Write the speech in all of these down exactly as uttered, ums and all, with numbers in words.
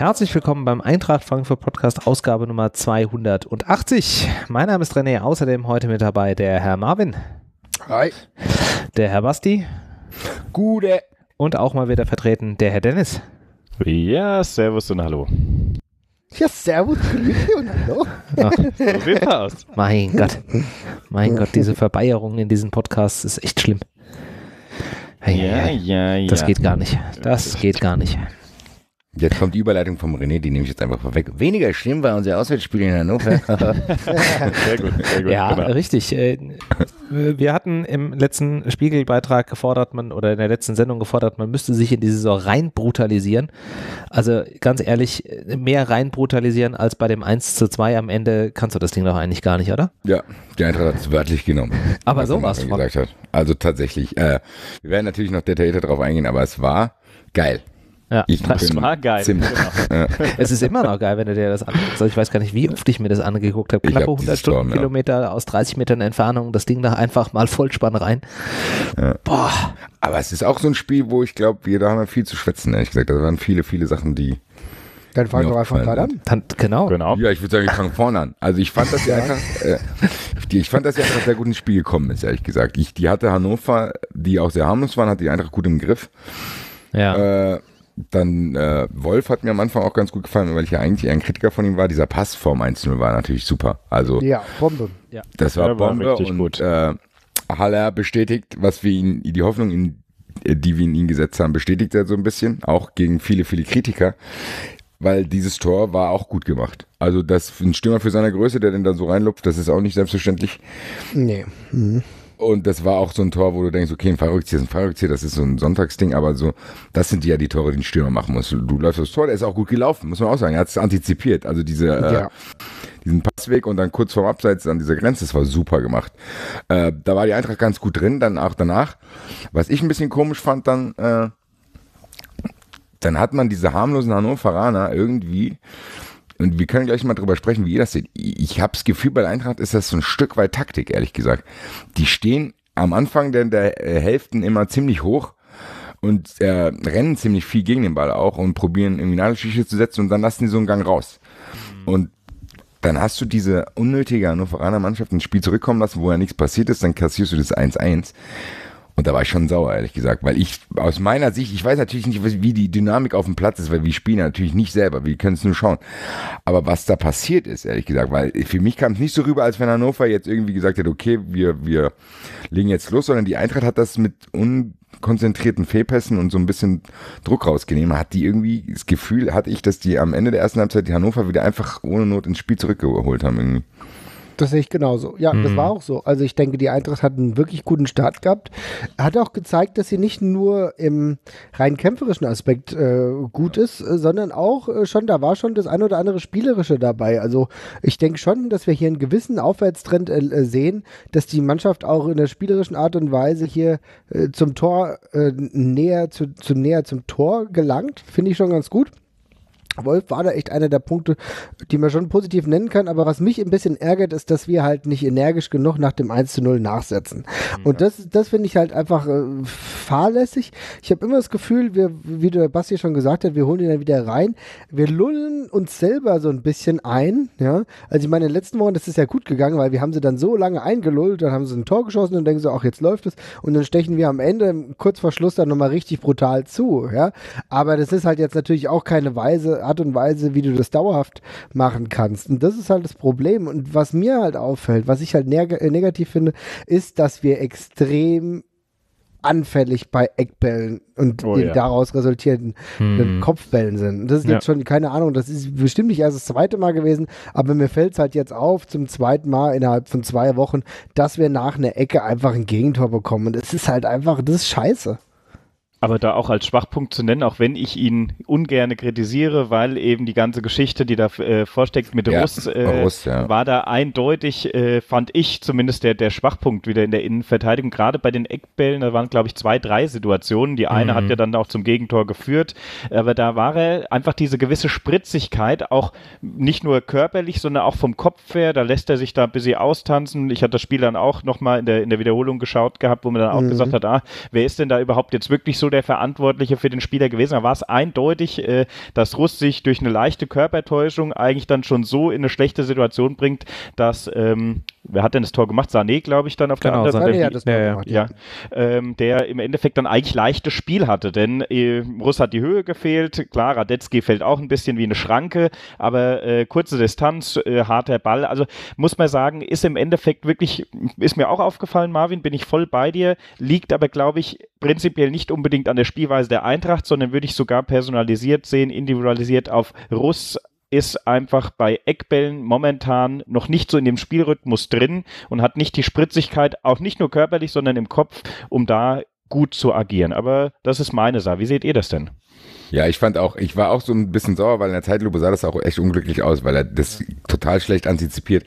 Herzlich willkommen beim Eintracht Frankfurt Podcast, Ausgabe Nummer zweihundertachtzig. Mein Name ist René, außerdem heute mit dabei der Herr Marvin. Hi. Der Herr Basti. Gute. Und auch mal wieder vertreten der Herr Dennis. Ja, servus und hallo. Ja, servus, grüße und hallo. Ach, so sieht's aus. Mein Gott. Mein Gott, diese Verbeierung in diesen Podcasts ist echt schlimm. Hey, ja, hey, ja, ja. Das geht gar nicht. Das geht gar nicht. Jetzt kommt die Überleitung vom René, die nehme ich jetzt einfach vorweg. Weniger schlimm war unser Auswärtsspiel in Hannover. Sehr gut, sehr gut. Ja, genau. richtig. Wir hatten im letzten Spiegelbeitrag gefordert, man oder in der letzten Sendung gefordert, man müsste sich in die Saison rein brutalisieren. Also ganz ehrlich, mehr rein brutalisieren als bei dem eins zu zwei am Ende kannst du das Ding doch eigentlich gar nicht, oder? Ja, die Eintracht hat es wörtlich genommen. Aber was sowas man von. gesagt hat. Also tatsächlich. Äh, wir werden natürlich noch detaillierter drauf eingehen, aber es war geil. Ja, Ich das bin war geil. ziemlich- Genau. es ist immer noch geil, wenn du dir das anguckst. Also ich weiß gar nicht, wie oft ich mir das angeguckt habe. Ich Knappe hab hundert dieses Storm, ja. Stundenkilometer aus dreißig Metern Entfernung, das Ding da einfach mal Vollspann rein. Ja. Boah. Aber es ist auch so ein Spiel, wo ich glaube, wir da haben wir viel zu schwätzen, ehrlich gesagt. Da waren viele, viele Sachen, die... Dann fangen Mir wir einfach aufgefallen gerade an. Dann, genau. Genau. Ja, ich würde sagen, ich fange vorne an. Also ich fand, dass die Eintracht, äh, die, ich fand, dass die Eintracht sehr gut ins Spiel gekommen ist, ehrlich gesagt. Ich, die hatte Hannover, die auch sehr harmlos waren, hatte die Eintracht gut im Griff. Ja. Äh, dann äh, Wolf hat mir am Anfang auch ganz gut gefallen, weil ich ja eigentlich eher ein Kritiker von ihm war. Dieser Pass vorm eins zu null war natürlich super. Also Ja, Bombe. das war Ja, war Bombe richtig und gut. Äh, Haller bestätigt, was wir ihn, die Hoffnung, in, die wir in ihn gesetzt haben, bestätigt er so ein bisschen, auch gegen viele, viele Kritiker, weil dieses Tor war auch gut gemacht. Also das für ein Stürmer für seine Größe, der den da so reinlupft, das ist auch nicht selbstverständlich. Nee. Mhm. Und das war auch so ein Tor, wo du denkst, okay, ein Fallrückzieher ist ein Fallrückzieher, das ist so ein Sonntagsding, aber so, das sind ja die Tore, die ein Stürmer machen muss. Du läufst aufs Tor, der ist auch gut gelaufen, muss man auch sagen. Er hat es antizipiert, also diese, Ja. äh, diesen Passweg und dann kurz vorm Abseits an dieser Grenze, das war super gemacht. Äh, da war die Eintracht ganz gut drin, dann auch danach. Was ich ein bisschen komisch fand, dann, äh, dann hat man diese harmlosen Hannoveraner irgendwie, und wir können gleich mal drüber sprechen, wie ihr das seht. Ich habe das Gefühl, bei der Eintracht ist das so ein Stück weit Taktik, ehrlich gesagt. Die stehen am Anfang der, der äh, Hälften immer ziemlich hoch und äh, rennen ziemlich viel gegen den Ball auch und probieren irgendwie Nadelstiche zu setzen und dann lassen die so einen Gang raus. Mhm. Und dann hast du diese unnötige Hannoveraner Mannschaft ins Spiel zurückkommen lassen, wo ja nichts passiert ist, dann kassierst du das eins eins. Und da war ich schon sauer, ehrlich gesagt, weil ich aus meiner Sicht, ich weiß natürlich nicht, wie die Dynamik auf dem Platz ist, weil wir spielen ja natürlich nicht selber, wir können es nur schauen. Aber was da passiert ist, ehrlich gesagt, weil für mich kam es nicht so rüber, als wenn Hannover jetzt irgendwie gesagt hat, okay, wir, wir legen jetzt los, sondern die Eintracht hat das mit unkonzentrierten Fehlpässen und so ein bisschen Druck rausgenommen. Hat die irgendwie, das Gefühl hatte ich, dass die am Ende der ersten Halbzeit die Hannover wieder einfach ohne Not ins Spiel zurückgeholt haben irgendwie. Das sehe ich genauso. Ja, Mhm. das war auch so. Also ich denke, die Eintracht hat einen wirklich guten Start gehabt. Hat auch gezeigt, dass sie nicht nur im rein kämpferischen Aspekt äh, gut ist, äh, sondern auch äh, schon, da war schon das ein oder andere Spielerische dabei. Also ich denke schon, dass wir hier einen gewissen Aufwärtstrend äh, sehen, dass die Mannschaft auch in der spielerischen Art und Weise hier äh, zum Tor äh, näher zu, zu näher zum Tor gelangt. Finde ich schon ganz gut. Wolf war da echt einer der Punkte, die man schon positiv nennen kann, aber was mich ein bisschen ärgert, ist, dass wir halt nicht energisch genug nach dem eins zu null nachsetzen. Und das, das finde ich halt einfach äh, fahrlässig. Ich habe immer das Gefühl, wir, wie der Basti schon gesagt hat, wir holen ihn dann wieder rein. Wir lullen uns selber so ein bisschen ein, ja. Also ich meine, in den letzten Wochen, das ist ja gut gegangen, weil wir haben sie dann so lange eingelullt, dann haben sie ein Tor geschossen und denken so, ach, jetzt läuft es. Und dann stechen wir am Ende kurz vor Schluss dann nochmal richtig brutal zu, ja. Aber das ist halt jetzt natürlich auch keine Weise, Art und Weise, wie du das dauerhaft machen kannst. Und das ist halt das Problem. Und was mir halt auffällt, was ich halt neg- negativ finde, ist, dass wir extrem anfällig bei Eckbällen und Oh, den ja. daraus resultierenden Hm. Kopfbällen sind. Und das ist Ja. jetzt schon, keine Ahnung, das ist bestimmt nicht erst das zweite Mal gewesen, aber mir fällt es halt jetzt auf, zum zweiten Mal innerhalb von zwei Wochen, dass wir nach einer Ecke einfach ein Gegentor bekommen. Und es ist halt einfach, das ist scheiße. Aber da auch als Schwachpunkt zu nennen, auch wenn ich ihn ungerne kritisiere, weil eben die ganze Geschichte, die da äh, vorsteckt mit Ja, Russ, äh, Russ, ja. war da eindeutig, äh, fand ich zumindest der, der Schwachpunkt wieder in der Innenverteidigung. Gerade bei den Eckbällen, da waren glaube ich zwei, drei Situationen. Die eine Mhm. hat ja dann auch zum Gegentor geführt, aber da war er einfach diese gewisse Spritzigkeit, auch nicht nur körperlich, sondern auch vom Kopf her. Da lässt er sich da ein bisschen austanzen. Ich hatte das Spiel dann auch nochmal in der, in der Wiederholung geschaut gehabt, wo man dann auch Mhm. gesagt hat, ah, wer ist denn da überhaupt jetzt wirklich so der Verantwortliche für den Spieler gewesen. Da war es eindeutig, äh, dass Russ sich durch eine leichte Körpertäuschung eigentlich dann schon so in eine schlechte Situation bringt, dass, ähm, wer hat denn das Tor gemacht? Sané, glaube ich, dann auf Genau, der anderen Sané Seite. hat das Tor ja, gemacht, Ja, ähm, der im Endeffekt dann eigentlich leichtes Spiel hatte, denn äh, Russ hat die Höhe gefehlt, klar, Radetzky fällt auch ein bisschen wie eine Schranke, aber äh, kurze Distanz, äh, harter Ball, also muss man sagen, ist im Endeffekt wirklich, ist mir auch aufgefallen, Marvin, bin ich voll bei dir, liegt aber, glaube ich, prinzipiell nicht unbedingt an der Spielweise der Eintracht, sondern würde ich sogar personalisiert sehen, individualisiert auf Russ, ist einfach bei Eckbällen momentan noch nicht so in dem Spielrhythmus drin und hat nicht die Spritzigkeit, auch nicht nur körperlich, sondern im Kopf, um da gut zu agieren. Aber das ist meine Sache. Wie seht ihr das denn? Ja, ich fand auch, ich war auch so ein bisschen sauer, weil in der Zeitlupe sah das auch echt unglücklich aus, weil er das total schlecht antizipiert.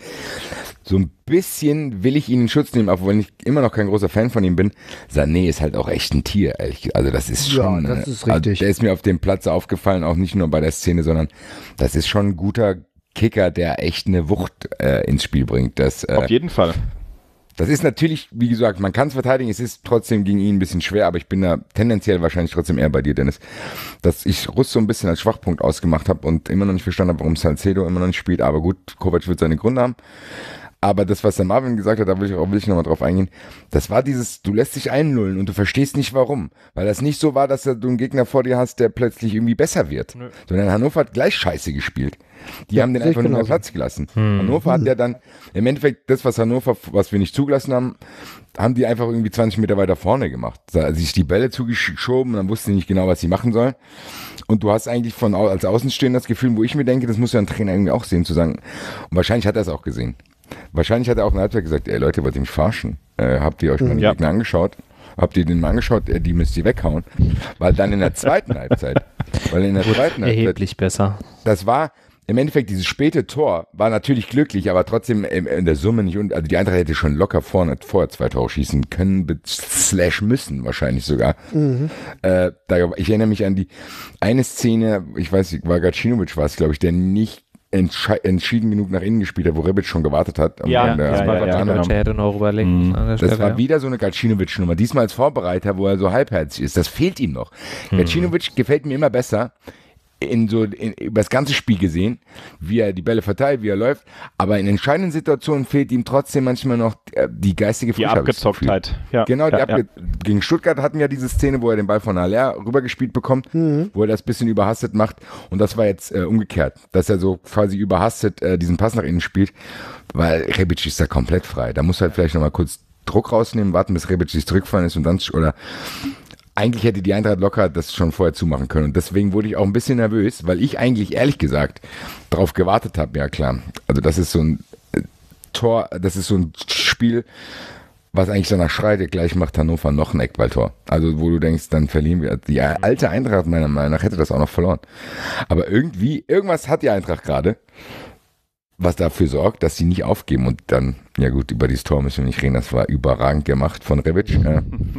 So ein bisschen will ich ihn in Schutz nehmen, obwohl ich immer noch kein großer Fan von ihm bin. Sané ist halt auch echt ein Tier, ehrlich. Also das ist schon, ja, das ist also richtig. der ist mir auf dem Platz aufgefallen, auch nicht nur bei der Szene, sondern das ist schon ein guter Kicker, der echt eine Wucht äh, ins Spiel bringt. Das, äh, Auf jeden Fall. Das ist natürlich, wie gesagt, man kann es verteidigen, es ist trotzdem gegen ihn ein bisschen schwer, aber ich bin da tendenziell wahrscheinlich trotzdem eher bei dir, Dennis, dass ich Russ so ein bisschen als Schwachpunkt ausgemacht habe und immer noch nicht verstanden habe, warum Salcedo immer noch nicht spielt, aber gut, Kovac wird seine Gründe haben. Aber das, was der Marvin gesagt hat, da will ich auch will ich nochmal drauf eingehen, das war dieses, du lässt dich einlullen und du verstehst nicht warum. Weil das nicht so war, dass du einen Gegner vor dir hast, der plötzlich irgendwie besser wird. Nö. Sondern Hannover hat gleich scheiße gespielt. Die ja, haben den einfach nur mehr Platz gelassen. Hm. Hannover hat ja dann, im Endeffekt, das, was Hannover, was wir nicht zugelassen haben, haben die einfach irgendwie zwanzig Meter weiter vorne gemacht. Da sich die Bälle zugeschoben und dann wussten die nicht genau, was sie machen sollen. Und du hast eigentlich von als Außenstehender das Gefühl, wo ich mir denke, das muss ja ein Trainer irgendwie auch sehen, zu sagen, und wahrscheinlich hat er es auch gesehen. Wahrscheinlich hat er auch in der Halbzeit gesagt, ey Leute, wollt ihr mich verarschen? Äh, habt ihr euch mal die ja. Gegner angeschaut? Habt ihr den mal angeschaut? Äh, die müsst ihr weghauen. Weil dann in der zweiten Halbzeit, weil in der zweiten Halbzeit, erheblich besser. Das war, im Endeffekt, dieses späte Tor war natürlich glücklich, aber trotzdem in, in der Summe nicht, also die Eintracht hätte schon locker vorne, vorher zwei Tore schießen können, slash müssen wahrscheinlich sogar. Mhm. Äh, da, ich erinnere mich an die eine Szene, ich weiß nicht, war Gacinovic war es, glaube ich, der nicht entschieden genug nach innen gespielt hat, wo Rebic schon gewartet hat. Ja, der, ja, ja, ja, ja, hätte noch überlegt. Mhm. Das Stelle, war ja. wieder so eine Gacinovic-Nummer. Diesmal als Vorbereiter, wo er so halbherzig ist. Das fehlt ihm noch. Mhm. Gacinovic gefällt mir immer besser. In so, in, über das ganze Spiel gesehen, wie er die Bälle verteilt, wie er läuft, aber in entscheidenden Situationen fehlt ihm trotzdem manchmal noch äh, die geistige Frische. Die Abgezocktheit. Ja, genau, die ja, Abge ja. Gegen Stuttgart hatten wir diese Szene, wo er den Ball von Haller rübergespielt bekommt, mhm. wo er das bisschen überhastet macht und das war jetzt äh, umgekehrt, dass er so quasi überhastet äh, diesen Pass nach innen spielt, weil Rebic ist da komplett frei. Da muss halt vielleicht nochmal kurz Druck rausnehmen, warten, bis Rebic sich zurückfallen ist und dann, oder eigentlich hätte die Eintracht locker das schon vorher zumachen können. Und deswegen wurde ich auch ein bisschen nervös, weil ich eigentlich, ehrlich gesagt, darauf gewartet habe. Ja, klar. Also das ist so ein äh, Tor, das ist so ein Spiel, was eigentlich danach schreit, gleich macht Hannover noch ein Eckballtor. Also wo du denkst, dann verlieren wir. Die alte Eintracht, meiner Meinung nach, hätte das auch noch verloren. Aber irgendwie, irgendwas hat die Eintracht gerade, was dafür sorgt, dass sie nicht aufgeben und dann, ja gut, über dieses Tor müssen wir nicht reden, das war überragend gemacht von Rebic. Ja.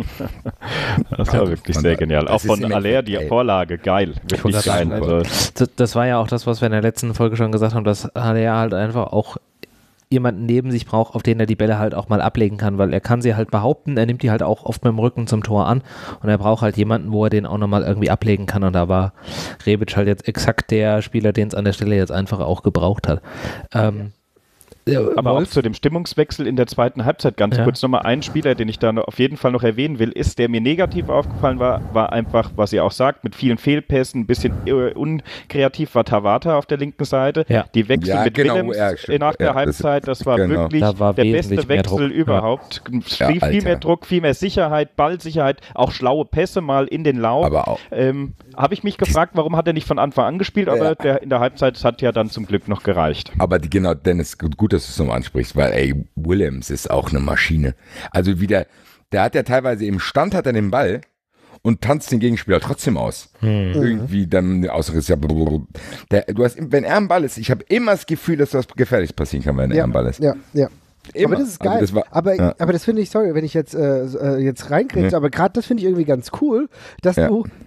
Das war wirklich sehr genial. Auch von Haller die ey. Vorlage, geil. Wirklich geil. Also das, das war ja auch das, was wir in der letzten Folge schon gesagt haben, dass Haller halt einfach auch jemanden neben sich braucht, auf den er die Bälle halt auch mal ablegen kann, weil er kann sie halt behaupten, er nimmt die halt auch oft mit dem Rücken zum Tor an und er braucht halt jemanden, wo er den auch nochmal irgendwie ablegen kann und da war Rebic halt jetzt exakt der Spieler, den es an der Stelle jetzt einfach auch gebraucht hat. Ähm, Ja, aber Wolf? Auch zu dem Stimmungswechsel in der zweiten Halbzeit ganz ja. kurz nochmal ein Spieler, den ich da auf jeden Fall noch erwähnen will, ist, der mir negativ aufgefallen war, war einfach, was ihr auch sagt, mit vielen Fehlpässen, ein bisschen unkreativ war Tabata auf der linken Seite. Ja. Die Wechsel ja, mit genau, Willems ja, nach der ja, Halbzeit, das war genau. wirklich da war der beste Wechsel überhaupt. Ja. Viel, viel mehr Druck, viel mehr Sicherheit, Ballsicherheit, auch schlaue Pässe mal in den Lauf. Aber auch. Ähm, habe ich mich gefragt, warum hat er nicht von Anfang an gespielt, aber ja. der, in der Halbzeit hat ja dann zum Glück noch gereicht. Aber die, genau, Dennis, gut, gut dass du es nochmal ansprichst, weil ey, Willems ist auch eine Maschine. Also wieder, der hat ja teilweise im Stand hat er den Ball und tanzt den Gegenspieler trotzdem aus. Hm. Irgendwie dann Ausriss, ja, der, du hast, wenn er am Ball ist, ich habe immer das Gefühl, dass was Gefährliches passieren kann, wenn ja, er am Ball ist. Ja, ja. Immer. Aber das ist geil. Also das war, aber, ja. aber das finde ich, sorry, wenn ich jetzt, äh, jetzt reinkriege, nee. aber gerade das finde ich irgendwie ganz cool, dass ja. du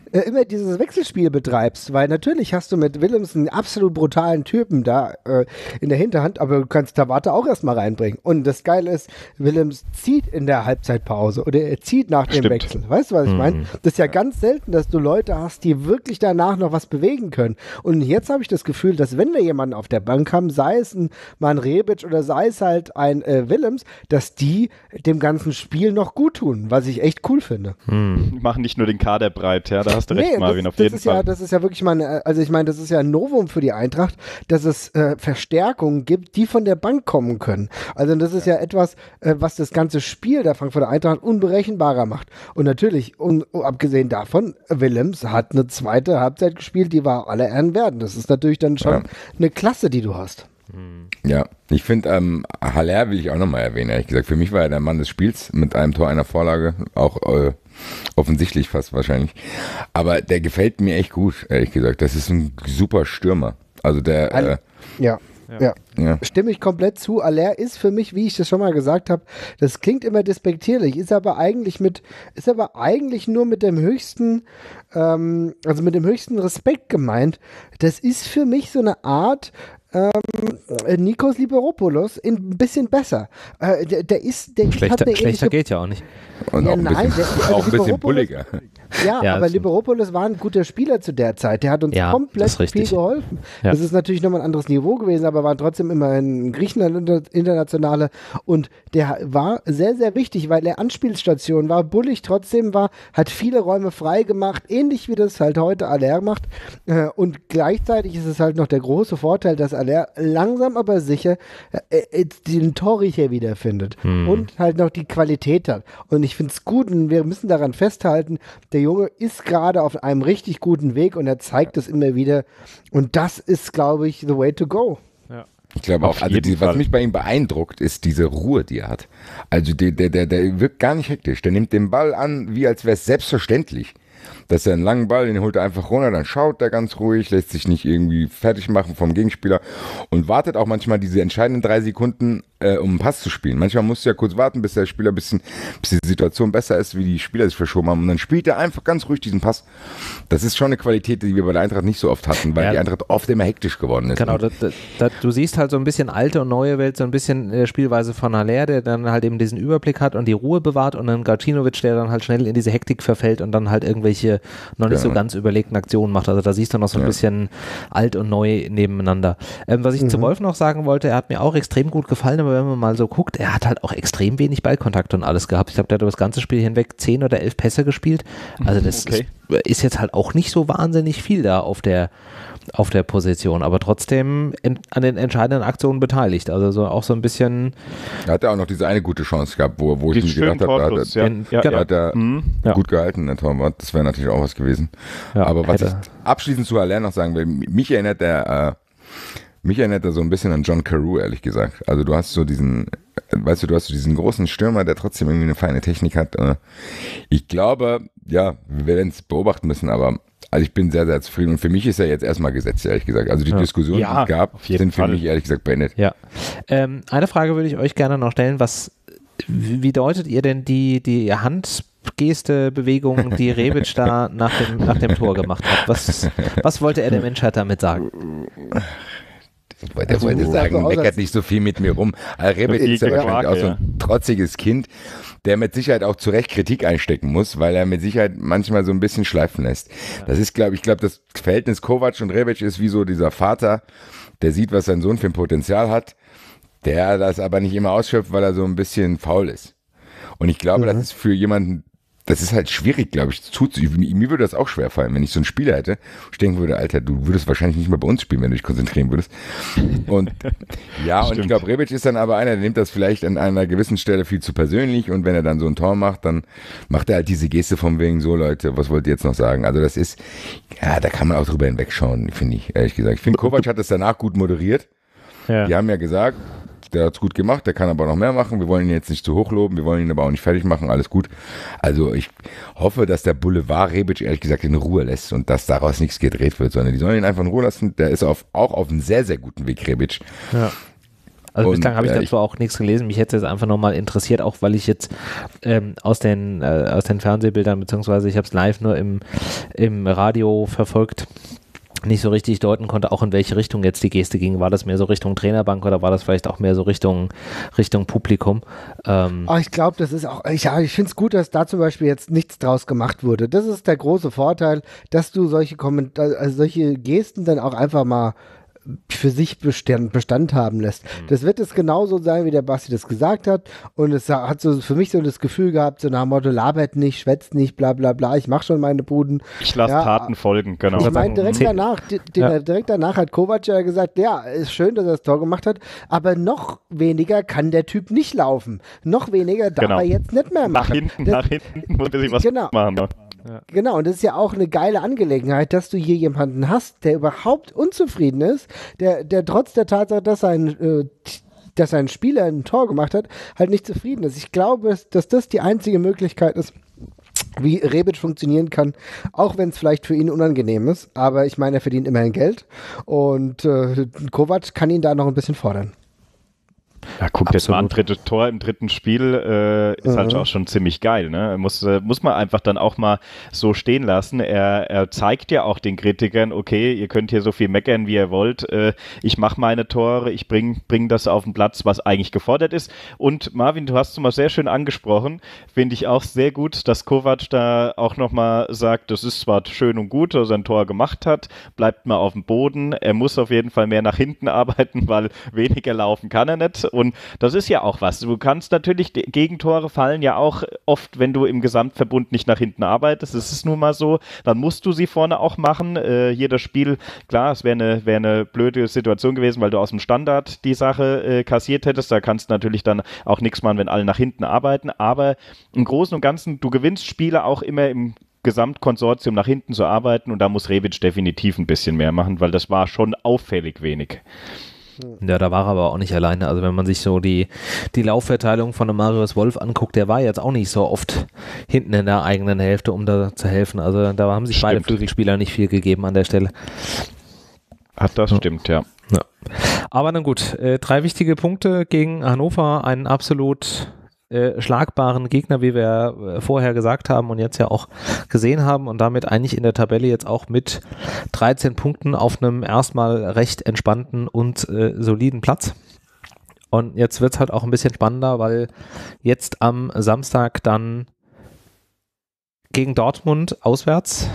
äh, immer dieses Wechselspiel betreibst, weil natürlich hast du mit Willems einen absolut brutalen Typen da äh, in der Hinterhand, aber du kannst Tabata auch erstmal reinbringen. Und das Geile ist, Willems zieht in der Halbzeitpause oder er zieht nach dem Stimmt. Wechsel. Weißt du, was ich Mhm. meine? Das ist ja ganz selten, dass du Leute hast, die wirklich danach noch was bewegen können. Und jetzt habe ich das Gefühl, dass wenn wir jemanden auf der Bank haben, sei es ein Mann Rebic oder sei es halt ein äh, Willems, dass die dem ganzen Spiel noch gut tun, was ich echt cool finde. Die machen nicht nur den Kader breit, ja, da hast du recht, Nee, Marvin, das, auf das jeden ist Fall. Ja, das ist ja wirklich mal, eine, also ich meine, das ist ja ein Novum für die Eintracht, dass es äh, Verstärkungen gibt, die von der Bank kommen können. Also das ist ja, ja etwas, äh, was das ganze Spiel der Frankfurter Eintracht unberechenbarer macht. Und natürlich, un, abgesehen davon, Willems hat eine zweite Halbzeit gespielt, die war aller Ehren wert. Das ist natürlich dann schon Ja. eine Klasse, die du hast. Ja, ich finde, ähm, Haller will ich auch nochmal erwähnen, ehrlich gesagt. Für mich war er der Mann des Spiels mit einem Tor, einer Vorlage, auch äh, offensichtlich fast wahrscheinlich. Aber der gefällt mir echt gut, ehrlich gesagt. Das ist ein super Stürmer. Also der, äh, Ja. Ja. ja. Stimme ich komplett zu. Aller ist für mich, wie ich das schon mal gesagt habe, das klingt immer despektierlich, ist aber eigentlich mit, ist aber eigentlich nur mit dem höchsten, ähm, also mit dem höchsten Respekt gemeint. Das ist für mich so eine Art ähm, Nikos Liberopoulos ein bisschen besser. Äh, der, der ist, der hat Schlechter, eine schlechter ähnliche- geht ja auch nicht. Und Ja, auch ein nein, bisschen, der- auch ein bisschen Liberopoulos- bulliger. Ja, Ja, aber das- Liberopoulos war ein guter Spieler zu der Zeit. Der hat uns Ja, komplett das ist viel richtig. geholfen. Ja. Das ist natürlich nochmal ein anderes Niveau gewesen, aber war trotzdem immer ein Griechenland Inter- Internationale. Und der war sehr, sehr wichtig, weil er Anspielstation war, bullig trotzdem war, hat viele Räume frei gemacht, ähnlich wie das halt heute Aller macht. Äh, Und gleichzeitig ist es halt noch der große Vorteil, dass Aller langsam aber sicher äh, äh, den Torriecher wiederfindet Hm. und halt noch die Qualität hat. Und ich finde es gut und wir müssen daran festhalten, der Junge ist gerade auf einem richtig guten Weg und er zeigt es immer wieder. Und das ist, glaube ich, the way to go. Ich glaube Auf auch, also jeden die, was Fall. mich bei ihm beeindruckt, ist diese Ruhe, die er hat. Also der, der, der, der wirkt gar nicht hektisch. Der nimmt den Ball an, wie als wäre es selbstverständlich. Dass er einen langen Ball, den holt er einfach runter, dann schaut er ganz ruhig, lässt sich nicht irgendwie fertig machen vom Gegenspieler und wartet auch manchmal diese entscheidenden drei Sekunden, äh, um einen Pass zu spielen. Manchmal musst du ja kurz warten, bis der Spieler ein bisschen, bis die Situation besser ist, wie die Spieler sich verschoben haben und dann spielt er einfach ganz ruhig diesen Pass. Das ist schon eine Qualität, die wir bei der Eintracht nicht so oft hatten, weil Ja. die Eintracht oft immer hektisch geworden ist. Genau, Und das, das, das, du siehst halt so ein bisschen alte und neue Welt, so ein bisschen äh, Spielweise von Haller, der dann halt eben diesen Überblick hat und die Ruhe bewahrt und dann Gacinovic, der dann halt schnell in diese Hektik verfällt und dann halt irgendwelche noch nicht so Genau. ganz überlegten Aktionen macht. Also da siehst du noch so ein Ja. bisschen alt und neu nebeneinander. Ähm, was ich Mhm. zu Wolf noch sagen wollte, er hat mir auch extrem gut gefallen, aber wenn man mal so guckt, er hat halt auch extrem wenig Ballkontakt und alles gehabt. Ich glaube, der hat über das ganze Spiel hinweg zehn oder elf Pässe gespielt. Also das Okay. ist, ist jetzt halt auch nicht so wahnsinnig viel da auf der auf der Position, aber trotzdem in, an den entscheidenden Aktionen beteiligt. Also so auch so ein bisschen er hat ja auch noch diese eine gute Chance gehabt, wo, wo ich Diesen mir schönen gedacht habe, da hat Torschuss, er, ja. in- ja, genau. da hat er Mhm. Ja. gut gehalten, der Torwart. Das wäre natürlich auch was gewesen. Ja, Aber was hätte- ich abschließend zu Haller noch sagen will, mich erinnert der, äh, mich erinnert er so ein bisschen an John Carew, ehrlich gesagt. Also du hast so diesen, äh, weißt du, du hast so diesen großen Stürmer, der trotzdem irgendwie eine feine Technik hat. Äh, ich glaube, ja, wir werden es beobachten müssen, aber also ich bin sehr, sehr zufrieden. Und für mich ist er jetzt erstmal gesetzt, ehrlich gesagt. Also die Ja. Diskussionen, Ja, die es gab, auf jeden sind für Fall. mich ehrlich gesagt beendet. Ja. Ähm, eine Frage würde ich euch gerne noch stellen. Was, wie wie deutet ihr denn die, die Handgeste, Bewegung, die Rebic da nach dem, nach dem Tor gemacht hat? Was, was wollte er der Menschheit damit sagen? Der Also, wollte so sagen, aus, als- meckert nicht so viel mit mir rum. Also Rebic ist ja Eklige wahrscheinlich auch Frage, so ein trotziges Kind, der mit Sicherheit auch zu Recht Kritik einstecken muss, weil er mit Sicherheit manchmal so ein bisschen schleifen lässt. Das ist, glaube ich, glaube, das Verhältnis Kovac und Rebic ist wie so dieser Vater, der sieht, was sein Sohn für ein Potenzial hat, der das aber nicht immer ausschöpft, weil er so ein bisschen faul ist. Und ich glaube, das ist für jemanden, das ist halt schwierig, glaube ich, zuzuüben. Mir würde das auch schwer fallen, wenn ich so einen Spieler hätte. Ich denken würde, Alter, du würdest wahrscheinlich nicht mehr bei uns spielen, wenn du dich konzentrieren würdest. Und ja, und ich Stimmt. glaube, Rebic ist dann aber einer, der nimmt das vielleicht an einer gewissen Stelle viel zu persönlich und wenn er dann so ein Tor macht, dann macht er halt diese Geste vom wegen, so Leute, was wollt ihr jetzt noch sagen? Also das ist, ja, da kann man auch drüber hinwegschauen, finde ich, ehrlich gesagt. Ich finde, Kovac hat das danach gut moderiert. Ja. Die haben ja gesagt, der hat es gut gemacht, der kann aber noch mehr machen. Wir wollen ihn jetzt nicht zu hoch loben, wir wollen ihn aber auch nicht fertig machen, alles gut. Also ich hoffe, dass der Boulevard Rebic ehrlich gesagt in Ruhe lässt und dass daraus nichts gedreht wird, sondern die sollen ihn einfach in Ruhe lassen. Der ist auf, auch auf einem sehr, sehr guten Weg, Rebic. Ja. Also Und, bislang habe ich äh, dazu auch nichts gelesen. Mich hätte es einfach nochmal interessiert, auch weil ich jetzt ähm, aus, den, äh, aus den Fernsehbildern, beziehungsweise ich habe es live nur im, im Radio verfolgt, nicht so richtig deuten konnte, auch in welche Richtung jetzt die Geste ging. War das mehr so Richtung Trainerbank oder war das vielleicht auch mehr so Richtung, Richtung Publikum? Ähm, Aber ich glaube, das ist auch, ich, ja, ich finde es gut, dass da zum Beispiel jetzt nichts draus gemacht wurde. Das ist der große Vorteil, dass du solche Kommentar also solche Gesten dann auch einfach mal für sich Bestand, Bestand haben lässt. Mhm. Das wird es genauso sein, wie der Basti das gesagt hat, und es hat so für mich so das Gefühl gehabt, so nach dem Motto, labert nicht, schwätzt nicht, bla bla bla, ich mache schon meine Buden. Ich lasse ja, Taten folgen, genau. Ich meine, direkt danach, den, ja. direkt danach hat Kovac ja gesagt, ja, ist schön, dass er das Tor gemacht hat, aber noch weniger kann der Typ nicht laufen. Noch weniger darf genau. er jetzt nicht mehr machen. Nach hinten, das, nach hinten muss er sich was genau. machen. Ja. Ja. Genau, und das ist ja auch eine geile Angelegenheit, dass du hier jemanden hast, der überhaupt unzufrieden ist, der, der trotz der Tatsache, dass ein, äh, dass ein Spieler ein Tor gemacht hat, halt nicht zufrieden ist. Ich glaube, dass das die einzige Möglichkeit ist, wie Rebic funktionieren kann, auch wenn es vielleicht für ihn unangenehm ist, aber ich meine, er verdient immerhin Geld und äh, Kovac kann ihn da noch ein bisschen fordern. Ja, guck dir mal an, drittes Tor im dritten Spiel äh, ist mhm. halt auch schon ziemlich geil, ne? Muss, äh, muss man einfach dann auch mal so stehen lassen. Er, er zeigt ja auch den Kritikern, okay, ihr könnt hier so viel meckern, wie ihr wollt. Äh, ich mache meine Tore, ich bring, bring das auf den Platz, was eigentlich gefordert ist. Und Marvin, du hast es mal sehr schön angesprochen, finde ich auch sehr gut, dass Kovac da auch nochmal sagt, das ist zwar schön und gut, dass er ein Tor gemacht hat, bleibt mal auf dem Boden. Er muss auf jeden Fall mehr nach hinten arbeiten, weil weniger laufen kann er nicht. Und das ist ja auch was. Du kannst natürlich, Gegentore fallen ja auch oft, wenn du im Gesamtverbund nicht nach hinten arbeitest. Das ist nun mal so. Dann musst du sie vorne auch machen. Äh, hier das Spiel, klar, es wäre eine, wär eine blöde Situation gewesen, weil du aus dem Standard die Sache äh, kassiert hättest. Da kannst du natürlich dann auch nichts machen, wenn alle nach hinten arbeiten. Aber im Großen und Ganzen, du gewinnst Spiele auch immer im Gesamtkonsortium nach hinten zu arbeiten. Und da muss Rebic definitiv ein bisschen mehr machen, weil das war schon auffällig wenig. Ja, da war er aber auch nicht alleine. Also wenn man sich so die, die Laufverteilung von dem Marius Wolf anguckt, der war jetzt auch nicht so oft hinten in der eigenen Hälfte, um da zu helfen. Also da haben sich stimmt. beide Flügelspieler nicht viel gegeben an der Stelle. Ach, das ja. stimmt, ja. ja. Aber dann gut, äh, drei wichtige Punkte gegen Hannover, einen absolut äh, schlagbaren Gegner, wie wir äh, vorher gesagt haben und jetzt ja auch gesehen haben, und damit eigentlich in der Tabelle jetzt auch mit dreizehn Punkten auf einem erstmal recht entspannten und äh, soliden Platz. Und jetzt wird es halt auch ein bisschen spannender, weil jetzt am Samstag dann gegen Dortmund auswärts.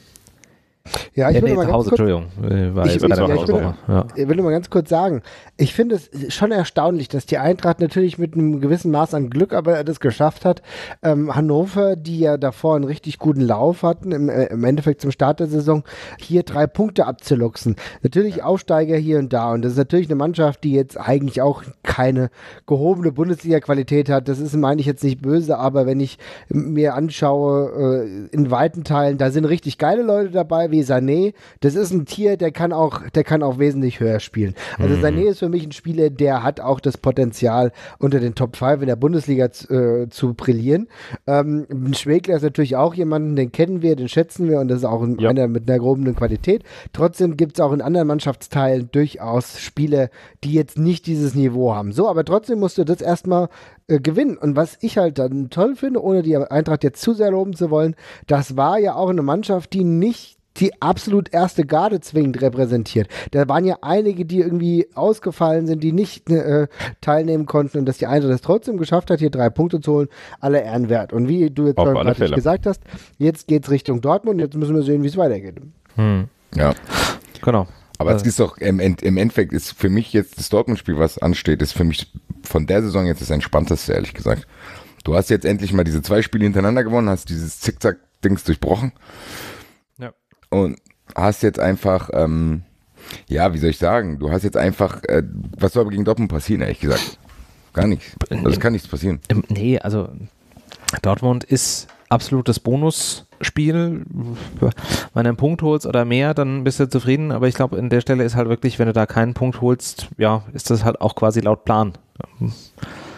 Ja, ich ja, will nee, mal zu ganz Hause, kurz, Entschuldigung. Ich, ich, ich, ich, will, ja. ich will nur mal ganz kurz sagen, ich finde es schon erstaunlich, dass die Eintracht natürlich mit einem gewissen Maß an Glück aber das geschafft hat, ähm, Hannover, die ja davor einen richtig guten Lauf hatten, im, äh, im Endeffekt zum Start der Saison, hier drei Punkte abzuluxen. Natürlich Aufsteiger hier und da, und das ist natürlich eine Mannschaft, die jetzt eigentlich auch keine gehobene Bundesliga-Qualität hat. Das ist, meine ich jetzt nicht böse, aber wenn ich mir anschaue, äh, in weiten Teilen, da sind richtig geile Leute dabei, wie Sané. Das ist ein Tier, der kann auch, der kann auch wesentlich höher spielen. Also mhm. Sané ist für mich ein Spieler, der hat auch das Potenzial, unter den Top fünf in der Bundesliga äh, zu brillieren. Ähm, Schwegler ist natürlich auch jemanden, den kennen wir, den schätzen wir, und das ist auch ein, ja. einer mit einer gehobenen Qualität. Trotzdem gibt es auch in anderen Mannschaftsteilen durchaus Spieler, die jetzt nicht dieses Niveau haben. So, aber trotzdem musst du das erstmal äh, gewinnen. Und was ich halt dann toll finde, ohne die Eintracht jetzt zu sehr loben zu wollen, das war ja auch eine Mannschaft, die nicht die absolut erste Garde zwingend repräsentiert. Da waren ja einige, die irgendwie ausgefallen sind, die nicht äh, teilnehmen konnten, und dass die Eintracht das trotzdem geschafft hat, hier drei Punkte zu holen, alle Ehren wert. Und wie du jetzt gerade gesagt hast, jetzt geht es Richtung Dortmund, jetzt müssen wir sehen, wie es weitergeht. Hm. Ja. Genau. Aber es ist doch, im, im Endeffekt ist für mich jetzt das Dortmund-Spiel, was ansteht, ist für mich von der Saison jetzt das Entspannteste, ehrlich gesagt. Du hast jetzt endlich mal diese zwei Spiele hintereinander gewonnen, hast dieses Zickzack-Dings durchbrochen. Und hast jetzt einfach, ähm, ja, wie soll ich sagen, du hast jetzt einfach, äh, was soll aber gegen Dortmund passieren, ehrlich gesagt? Gar nichts. Also es kann nichts passieren. Nee, also Dortmund ist absolutes Bonusspiel. Wenn du einen Punkt holst oder mehr, dann bist du zufrieden. Aber ich glaube, an der Stelle ist halt wirklich, wenn du da keinen Punkt holst, ja, ist das halt auch quasi laut Plan.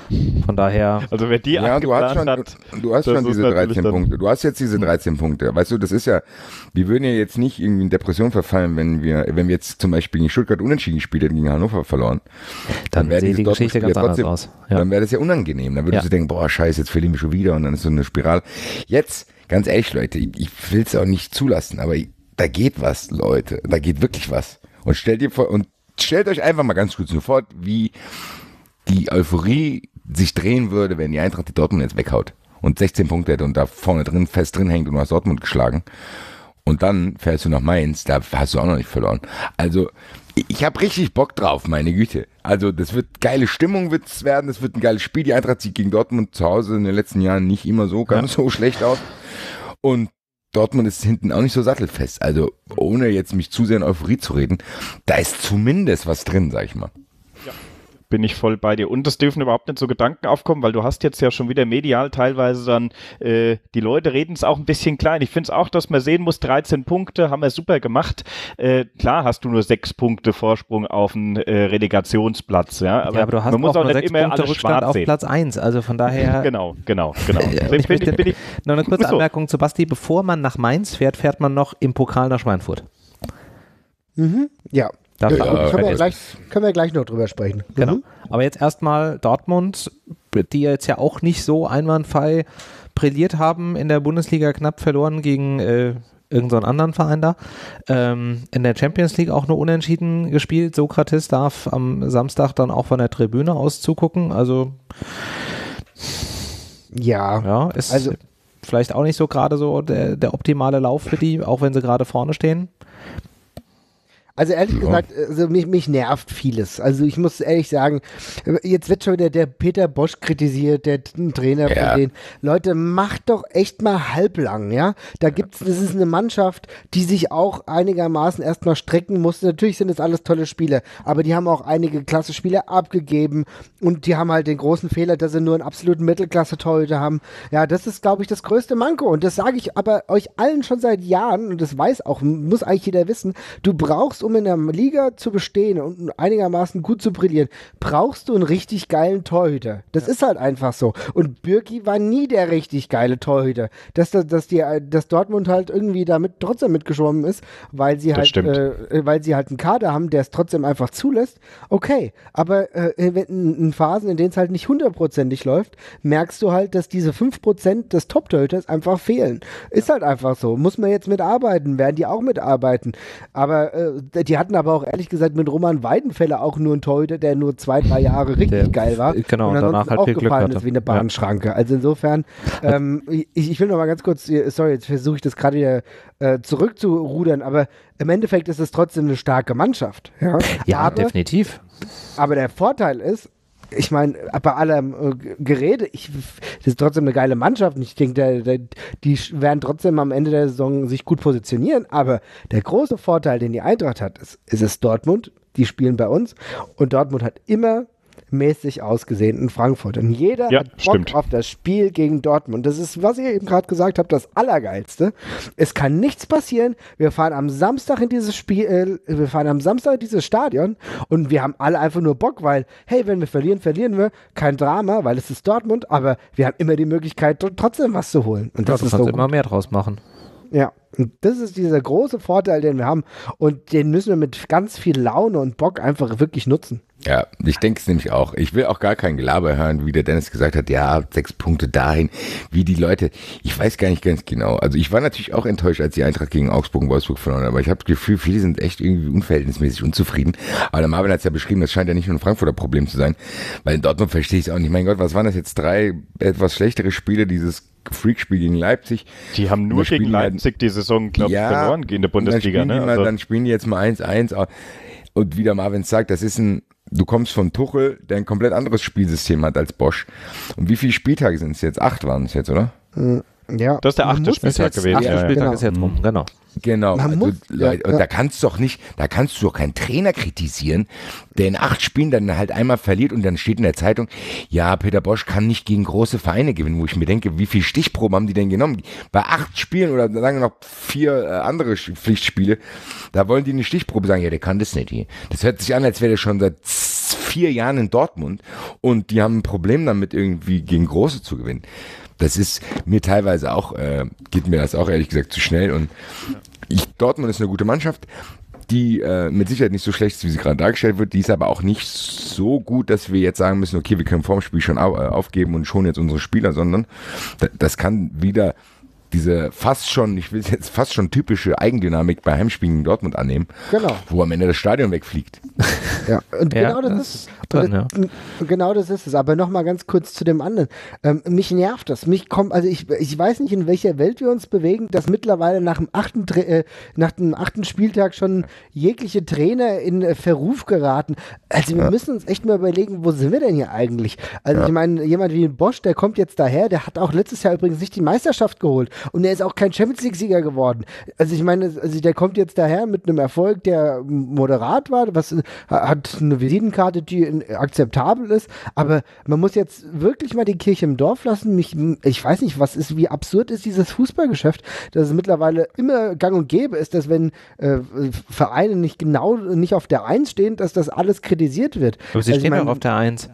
Von daher. Also wer die ja, du hast schon, hat, du hast schon diese dreizehn Punkte. Du hast jetzt diese dreizehn Punkte. Weißt du, das ist ja, wir würden ja jetzt nicht irgendwie in Depression verfallen, wenn wir, wenn wir jetzt zum Beispiel gegen Stuttgart unentschieden gespielt hätten, gegen Hannover verloren. Dann, dann sieht die Geschichte ganz anders trotzdem, aus. Ja. Dann wäre das ja unangenehm. Dann würdest ja. du denken, boah, scheiße, jetzt verlieren wir schon wieder und dann ist so eine Spirale. Jetzt, ganz ehrlich, Leute, ich, ich will es auch nicht zulassen, aber ich, da geht was, Leute. Da geht wirklich was. Und stellt dir vor, und stellt euch einfach mal ganz kurz nur vor, wie die Euphorie sich drehen würde, wenn die Eintracht die Dortmund jetzt weghaut und sechzehn Punkte hätte und da vorne drin fest drin hängt und du hast Dortmund geschlagen. Und dann fährst du nach Mainz, da hast du auch noch nicht verloren. Also, ich habe richtig Bock drauf, meine Güte. Also, das wird geile Stimmung wird's werden, das wird ein geiles Spiel. Die Eintracht sieht gegen Dortmund zu Hause in den letzten Jahren nicht immer so ganz ja. so schlecht aus. Und Dortmund ist hinten auch nicht so sattelfest. Also, ohne jetzt mich zu sehr in Euphorie zu reden, da ist zumindest was drin, sag ich mal. Ja. Bin ich voll bei dir. Und es dürfen überhaupt nicht so Gedanken aufkommen, weil du hast jetzt ja schon wieder medial teilweise dann, äh, die Leute reden es auch ein bisschen klein. Ich finde es auch, dass man sehen muss, dreizehn Punkte haben wir super gemacht. Äh, klar hast du nur sechs Punkte Vorsprung auf den äh, Relegationsplatz. Ja, aber, ja, aber du hast man muss auch, auch nur nicht sechs immer Punkte alles Rückstand schwarz auf sehen. Platz eins. Also von daher... Genau, genau, genau. Also ich bin, möchte, bin ich, noch eine kurze so. Anmerkung zu Basti. Bevor man nach Mainz fährt, fährt man noch im Pokal nach Schweinfurt. Mhm, ja. Da Ja, können, wir ja, gleich, können wir gleich noch drüber sprechen. Genau. Mhm. Aber jetzt erstmal Dortmund, die jetzt ja auch nicht so einwandfrei brilliert haben, in der Bundesliga knapp verloren gegen äh, irgendeinen so anderen Verein da. Ähm, in der Champions League auch nur unentschieden gespielt. Sokrates darf am Samstag dann auch von der Tribüne aus zugucken. Also ja, ja, ist also vielleicht auch nicht so gerade so der, der optimale Lauf für die, auch wenn sie gerade vorne stehen. Also ehrlich ja. gesagt, also mich, mich nervt vieles. Also ich muss ehrlich sagen, jetzt wird schon wieder der Peter Bosch kritisiert, der Trainer ja. von denen. Leute, macht doch echt mal halblang, ja. Da gibt's, das ist eine Mannschaft, die sich auch einigermaßen erstmal strecken muss. Natürlich sind das alles tolle Spiele, aber die haben auch einige klasse Spiele abgegeben und die haben halt den großen Fehler, dass sie nur einen absoluten Mittelklasse-Torhüter haben. Ja, das ist, glaube ich, das größte Manko und das sage ich aber euch allen schon seit Jahren und das weiß auch, muss eigentlich jeder wissen, du brauchst um in der Liga zu bestehen und einigermaßen gut zu brillieren, brauchst du einen richtig geilen Torhüter. Das ja. ist halt einfach so. Und Bürki war nie der richtig geile Torhüter. Dass, dass, dass, die, dass Dortmund halt irgendwie damit trotzdem mitgeschwommen ist, weil sie halt, äh, weil sie halt einen Kader haben, der es trotzdem einfach zulässt. Okay, aber äh, in, in Phasen, in denen es halt nicht hundertprozentig läuft, merkst du halt, dass diese fünf Prozent des Top-Torhüters einfach fehlen. Ist halt einfach so. Muss man jetzt mitarbeiten, werden die auch mitarbeiten. Aber äh, die hatten aber auch ehrlich gesagt mit Roman Weidenfeller auch nur einen Torhüter, der nur zwei, drei Jahre richtig der, geil war. Genau, und danach halt auch viel Glück gefallen hatte. ist wie eine Bahnschranke. Ja. Also insofern, ähm, ich, ich will noch mal ganz kurz, sorry, jetzt versuche ich das gerade wieder äh, zurückzurudern, aber im Endeffekt ist es trotzdem eine starke Mannschaft. Ja, ja aber, definitiv. Aber der Vorteil ist, ich meine, bei allem äh, Gerede, ich, das ist trotzdem eine geile Mannschaft und ich denke, die werden trotzdem am Ende der Saison sich gut positionieren, aber der große Vorteil, den die Eintracht hat, ist, ist es Dortmund, die spielen bei uns und Dortmund hat immer mäßig ausgesehen in Frankfurt und jeder ja, hat Bock stimmt. auf das Spiel gegen Dortmund. Das ist, was ich eben gerade gesagt habe, das Allergeilste. Es kann nichts passieren. Wir fahren am Samstag in dieses Spiel, äh, wir fahren am Samstag in dieses Stadion und wir haben alle einfach nur Bock, weil, hey, wenn wir verlieren, verlieren wir. Kein Drama, weil es ist Dortmund, aber wir haben immer die Möglichkeit, trotzdem was zu holen. Und das ja, du ist kannst so immer mehr draus machen. Ja, und das ist dieser große Vorteil, den wir haben und den müssen wir mit ganz viel Laune und Bock einfach wirklich nutzen. Ja, ich denke es nämlich auch. Ich will auch gar kein Gelaber hören, wie der Dennis gesagt hat, ja, sechs Punkte dahin, wie die Leute, ich weiß gar nicht ganz genau. Also ich war natürlich auch enttäuscht, als die Eintracht gegen Augsburg und Wolfsburg verloren hat, aber ich habe das Gefühl, viele sind echt irgendwie unverhältnismäßig unzufrieden. Aber der Marvin hat es ja beschrieben, das scheint ja nicht nur ein Frankfurter Problem zu sein, weil in Dortmund verstehe ich es auch nicht. Mein Gott, was waren das jetzt? Drei etwas schlechtere Spiele, dieses Freakspiel gegen Leipzig. Die haben nur gegen Leipzig halt, die Saison, glaube ich, ja, verloren in der Bundesliga. Dann spielen, ne? mal, also. dann spielen die jetzt mal eins eins. Und wie der Marvin sagt, das ist ein, du kommst von Tuchel, der ein komplett anderes Spielsystem hat als Bosch. Und wie viele Spieltage sind es jetzt? Acht waren es jetzt, oder? Ja. Das ist der achte Spieltag gewesen. Achter ja, Spieltag genau. ist jetzt rum, genau. Genau. Man Also, muss, Leute, ja, und da kannst du doch nicht, da kannst du doch keinen Trainer kritisieren, der in acht Spielen dann halt einmal verliert und dann steht in der Zeitung, ja, Peter Bosch kann nicht gegen große Vereine gewinnen, wo ich mir denke, wie viele Stichproben haben die denn genommen? Bei acht Spielen oder sagen wir noch vier äh, andere Pflichtspiele, da wollen die eine Stichprobe sagen, ja, der kann das nicht hier. Das hört sich an, als wäre der schon seit vier Jahren in Dortmund und die haben ein Problem damit, irgendwie gegen Große zu gewinnen. Das ist mir teilweise auch, äh, geht mir das auch ehrlich gesagt zu schnell und ich, Dortmund ist eine gute Mannschaft, die äh, mit Sicherheit nicht so schlecht ist, wie sie gerade dargestellt wird, die ist aber auch nicht so gut, dass wir jetzt sagen müssen, okay, wir können vorm Spiel schon au- aufgeben und schon jetzt unsere Spieler, sondern d- das kann wieder diese fast schon, ich will jetzt fast schon typische Eigendynamik bei Heimspielen in Dortmund annehmen, Genau. wo am Ende das Stadion wegfliegt. Ja, und Ja, genau das, das ist dran, ja. und genau das ist es. Aber nochmal ganz kurz zu dem anderen. Ähm, mich nervt das. Mich kommt, also ich, ich weiß nicht, in welcher Welt wir uns bewegen, dass mittlerweile nach dem achten, Tra- äh, nach dem achten Spieltag schon jegliche Trainer in äh, Verruf geraten. Also wir Ja. müssen uns echt mal überlegen, wo sind wir denn hier eigentlich? Also Ja. ich meine, jemand wie ein Bosch, der kommt jetzt daher, der hat auch letztes Jahr übrigens nicht die Meisterschaft geholt und der ist auch kein Champions League-Sieger geworden. Also ich meine, also der kommt jetzt daher mit einem Erfolg, der moderat war, was äh, hat eine Visitenkarte, die in, akzeptabel ist, aber man muss jetzt wirklich mal die Kirche im Dorf lassen. Mich, ich weiß nicht, was ist, wie absurd ist dieses Fußballgeschäft, dass es mittlerweile immer gang und gäbe ist, dass wenn äh, Vereine nicht genau, nicht auf der Eins stehen, dass das alles kritisiert wird. Aber sie Also ich stehen mein, doch auf der Eins.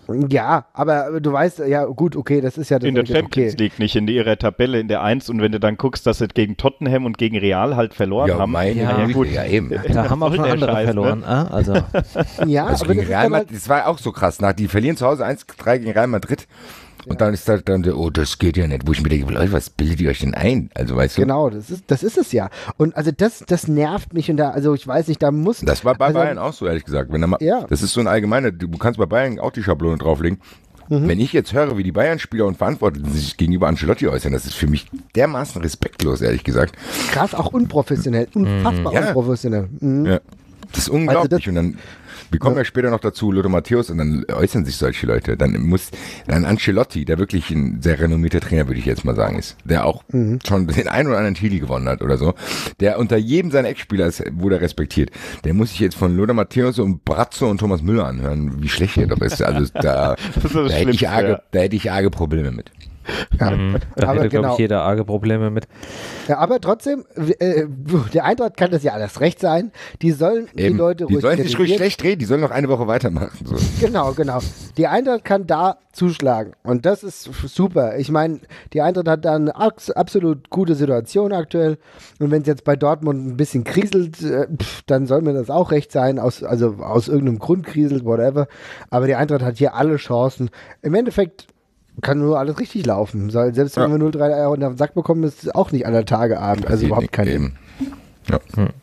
Ja, aber du weißt, ja gut, okay, das ist ja das In der okay. Champions League nicht, in ihrer Tabelle in der Eins. Und wenn du dann guckst, dass sie gegen Tottenham und gegen Real halt verloren haben. meine Ja, Güte, gut. ja eben. Da haben auch soll schon der andere Scheiß, ne? verloren. Ah, also, Ja, Also aber gegen das ist Real dann halt, Madrid, das war auch so krass. Nach, die verlieren zu Hause eins drei gegen Real Madrid. Und dann ist da dann so, oh, das geht ja nicht. Wo ich mir denke, Leute, was bildet ihr euch denn ein? Also, weißt du? genau, das ist, das ist es ja. Und also das, das nervt mich und da, also ich weiß nicht, da muss. Das war bei also, Bayern auch so, ehrlich gesagt. Wenn da mal, Ja. Das ist so ein allgemeiner, du kannst bei Bayern auch die Schablone drauflegen. Wenn ich jetzt höre, wie die Bayern-Spieler und Verantwortlichen sich gegenüber Ancelotti äußern, das ist für mich dermaßen respektlos, ehrlich gesagt. Krass, auch unprofessionell, unfassbar Ja. unprofessionell. Mhm. Ja. Das ist unglaublich. Also das- und dann, wir kommen ja. später noch dazu, Lothar Matthäus, und dann äußern sich solche Leute. Dann muss, dann Ancelotti, der wirklich ein sehr renommierter Trainer, würde ich jetzt mal sagen, ist, der auch Mhm. schon den einen oder anderen Titel gewonnen hat oder so, der unter jedem seiner Ex-Spieler ist, wurde er respektiert. Der muss sich jetzt von Lothar Matthäus und Brazzo und Thomas Müller anhören, wie schlecht er doch ist. Also da, Das ist da, das hätte ich Schlimmste, arge, ja. da hätte ich arge Probleme mit. Ja. da Aber hätte, glaube genau. ich, jeder arge Probleme mit. Ja, aber trotzdem, äh, der Eintracht kann das ja alles recht sein. Die sollen die Eben, Leute die ruhig sollen sich ruhig kritisieren. schlecht reden, die sollen noch eine Woche weitermachen. So. Genau, genau. Die Eintracht kann da zuschlagen und das ist super. Ich meine, die Eintracht hat da eine abs- absolut gute Situation aktuell und wenn es jetzt bei Dortmund ein bisschen kriselt, äh, pff, dann soll mir das auch recht sein, aus, also aus irgendeinem Grund kriselt, whatever. Aber die Eintracht hat hier alle Chancen. Im Endeffekt kann nur alles richtig laufen. Soll- Selbst wenn Ja. wir null drei Euro unter den Sack bekommen, ist es auch nicht aller Tage Abend. Also Passiert überhaupt nicht, kein eben. Ja.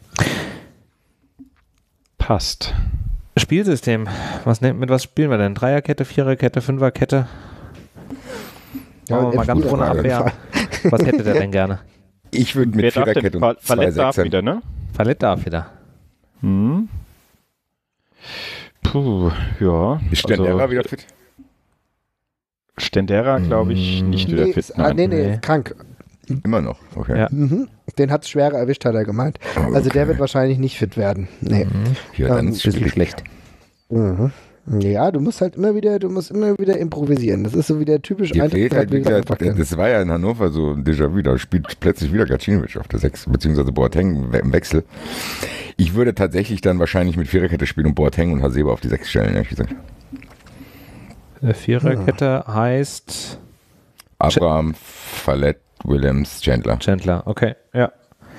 Passt. Spielsystem. Was, ne, mit was spielen wir denn? Dreierkette, Viererkette, Fünferkette? Ja, Machen wir mal elf ganz Spieler ohne auf jeden Abwehr. Was hätte der denn gerne? Ich würde mit Wer darf denn? Viererkette Fa- und zwei Fallett darf Sechsern. wieder, ne? Fallett darf wieder. Hm. Puh, ja. Ist Stendera Also, wieder fit? Stendera, glaube ich, nicht wieder Nee, fit. ist, ah, nee, nee, Nee. ist krank. Immer noch, okay. Ja. Mhm. Den hat es schwerer erwischt, hat er gemeint. Also Okay. der wird wahrscheinlich nicht fit werden. Nee. Ja, dann Ähm, ist es bisschen schlecht. Mhm. Ja, du musst halt immer wieder, du musst immer wieder improvisieren. Das ist so wieder typisch Dir fehlt halt will wieder, einfach kennen. das war ja in Hannover so ein Déjà-vu, da spielt plötzlich wieder Gacinovic auf der sechs, beziehungsweise Boateng im Wechsel. Ich würde tatsächlich dann wahrscheinlich mit Viererkette spielen und Boateng und Hasebe auf die sechs stellen, ehrlich gesagt. Eine Viererkette heißt Abraham, Fallett, Willems, Chandler. Chandler. Okay, ja.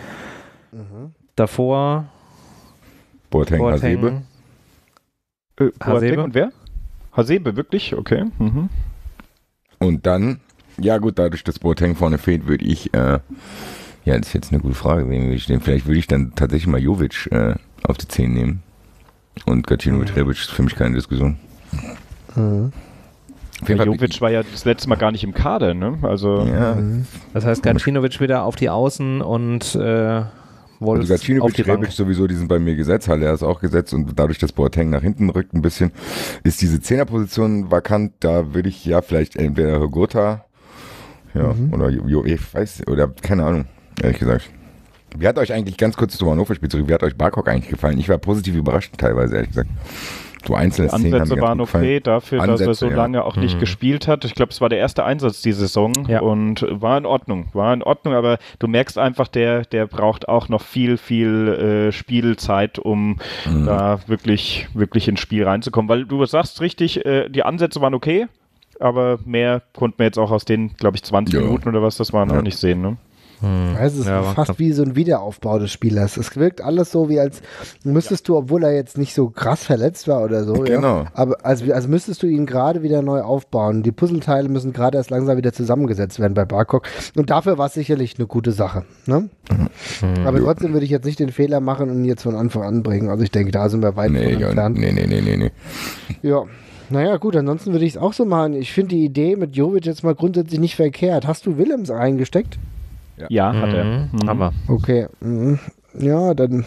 Davor Boateng, Hasebe. Boateng. Äh, Hasebe? Boateng und wer? Hasebe, wirklich? Okay. Mhm. Und dann, ja gut, dadurch, dass Boateng vorne fehlt, würde ich, äh, ja, das ist jetzt eine gute Frage, wen würde ich nehmen? Vielleicht würde ich dann tatsächlich mal Jovic äh, auf die zehn nehmen. Und Gacinovic, Rebic ist für mich keine Diskussion. Mhm. Auf jeden Fall- Jovic war ja das letzte Mal gar nicht im Kader, ne? Also, Ja, Das heißt, Gacinovic wieder auf die Außen und äh, Wolf also auf die Gacinovic, Bank. Rebic sowieso, die sind bei mir gesetzt, Haller ist auch gesetzt und dadurch, dass Boateng nach hinten rückt ein bisschen, ist diese Zehnerposition vakant, da würde ich ja vielleicht entweder Hogota, ja, oder Jo, jo- ich weiß, oder keine Ahnung, ehrlich gesagt. Wie hat euch eigentlich, ganz kurz zum Hannover-Spiel zurück, wie hat euch Barkok eigentlich gefallen? Ich war positiv überrascht teilweise, ehrlich gesagt. So einzelne Die Szenen haben Ansätze mir ganz waren gut gefallen. okay dafür, Ansätze, dass er so ja. lange auch nicht Mhm. gespielt hat. Ich glaube, es war der erste Einsatz die Saison Ja. und war in Ordnung. War in Ordnung, aber du merkst einfach, der, der braucht auch noch viel, viel äh, Spielzeit, um Mhm. da wirklich, wirklich ins Spiel reinzukommen. Weil du sagst richtig, äh, die Ansätze waren okay, aber mehr konnten wir jetzt auch aus den, glaube ich, zwanzig Ja. Minuten oder was das waren, Ja. auch nicht sehen. Ne? Hm. Es ist Ja, war fast knapp. wie so ein Wiederaufbau des Spielers. Es wirkt alles so, wie als müsstest du, obwohl er jetzt nicht so krass verletzt war oder so, Genau. ja, aber als, als müsstest du ihn gerade wieder neu aufbauen. Die Puzzleteile müssen gerade erst langsam wieder zusammengesetzt werden bei Barkok. Und dafür war es sicherlich eine gute Sache. Ne? Mhm. Aber trotzdem würde ich jetzt nicht den Fehler machen und ihn jetzt von Anfang an bringen. Also ich denke, da sind wir weit Nee, von ja, entfernt. nee, nee, nee, nee, nee. Ja. Naja, gut, ansonsten würde ich es auch so machen. Ich finde die Idee mit Jovic jetzt mal grundsätzlich nicht verkehrt. Hast du Willems reingesteckt? Ja, hat er. Mhm. Mhm. Haben wir. Okay. Mhm. Ja, dann.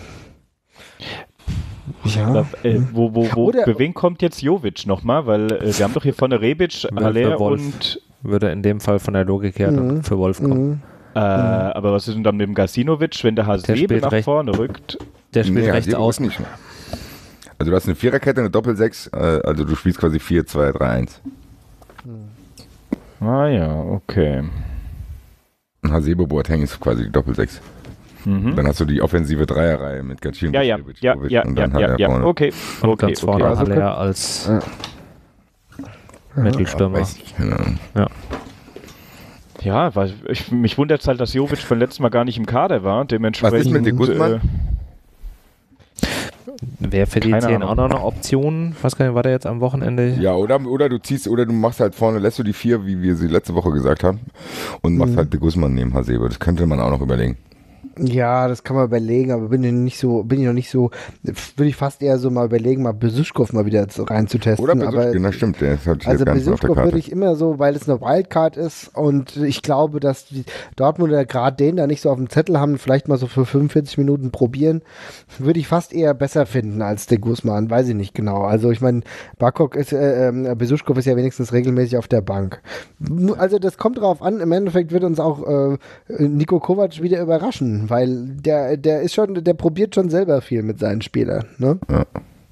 Ja. Da, äh, wo, wo, wo, Oder- für wen kommt jetzt Jovic nochmal? Weil äh, wir haben doch hier vorne Rebic, Für Haller Wolf. und Würde in dem Fall von der Logik her dann Mhm. für Wolf kommen. Mhm. äh, aber was ist denn dann mit dem Gasinovic, wenn der Hasebe spielt nach recht- vorne rückt? Der spielt Nee, rechts Hasebe außen. nicht. Also du hast eine Viererkette, eine Doppel-Sechs, äh, also du spielst quasi vier zwei drei eins. Ah ja, okay. Und Hasebe Boateng ist quasi die Doppel-Sechs. Mhm. Dann hast du die offensive Dreierreihe mit Gachin, Ja, ja, Vucevic, ja, Jovic ja, und ja, dann halt ja, er ja, vorne. okay, Und okay, ganz vorne okay. Also Haller könnt- als Ja. Mittelstürmer. Weiß ich, keine Ahnung. Ja, weil ich, mich wundert es halt, dass Jovic von letztem Mal gar nicht im Kader war. Dementsprechend. Was ist mit de Guzman? Äh, Wäre für die Keine zehn Ahnung. auch noch eine Option. Was kann war der jetzt am Wochenende? Ja, oder, oder du ziehst, oder du machst halt vorne, lässt du die vier, wie wir sie letzte Woche gesagt haben, und machst Mhm. halt de Guzman neben Hasebe. Das könnte man auch noch überlegen. Ja, das kann man überlegen, aber bin ich nicht so, bin ich noch nicht so, würde ich fast eher so mal überlegen, mal Besuschkow mal wieder zu- reinzutesten. Oder aber Besuschkin, das stimmt, der ist halt Also ganz auf der Besuschkow Karte. würde ich immer so, weil es eine Wildcard ist und ich glaube, dass die Dortmunder gerade den da nicht so auf dem Zettel haben, vielleicht mal so für fünfundvierzig Minuten probieren, würde ich fast eher besser finden als der Guzman, weiß ich nicht genau. Also ich meine, Barkok ist, äh, äh, Besuschkow ist ja wenigstens regelmäßig auf der Bank. Also das kommt drauf an, im Endeffekt wird uns auch äh, Niko Kovac wieder überraschen, weil der, der ist schon, der probiert schon selber viel mit seinen Spielern, ne? Ja.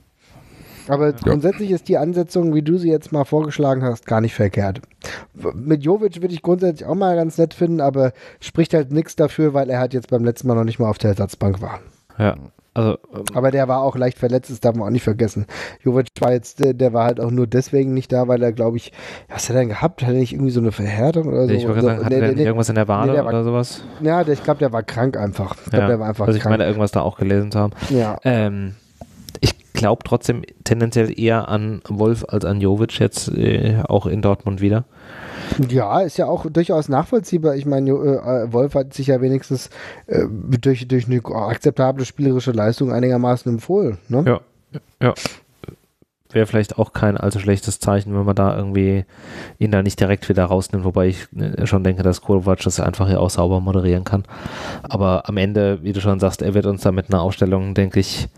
Aber grundsätzlich ist die Ansetzung, wie du sie jetzt mal vorgeschlagen hast, gar nicht verkehrt. Mit Jovic würde ich grundsätzlich auch mal ganz nett finden, aber spricht halt nichts dafür, weil er halt jetzt beim letzten Mal noch nicht mal auf der Ersatzbank war. Ja, also ähm, Aber der war auch leicht verletzt, das darf man auch nicht vergessen. Jovic war jetzt, der, der war halt auch nur deswegen nicht da, weil er, glaube ich, was hat er denn gehabt? Hat er nicht irgendwie so eine Verhärtung oder so? ich wollte sagen, hat Nee, der nee, nicht nee. irgendwas in der Wade Nee, der war- oder sowas? Ja, der, ich glaube, der war krank einfach. Ich glaube, Ja, der war einfach also ich krank. meine, irgendwas da auch gelesen zu haben. ja. Ähm, ich glaube trotzdem tendenziell eher an Wolf als an Jovic jetzt äh, auch in Dortmund wieder. Ja, ist ja auch durchaus nachvollziehbar. Ich meine, äh, Wolf hat sich ja wenigstens äh, durch, durch eine akzeptable spielerische Leistung einigermaßen empfohlen. Ne? Ja, ja. Wäre vielleicht auch kein allzu schlechtes Zeichen, wenn man da irgendwie ihn da nicht direkt wieder rausnimmt, wobei ich äh, schon denke, dass Kovac das einfach hier auch sauber moderieren kann. Aber am Ende, wie du schon sagst, er wird uns da mit einer Aufstellung, denke ich,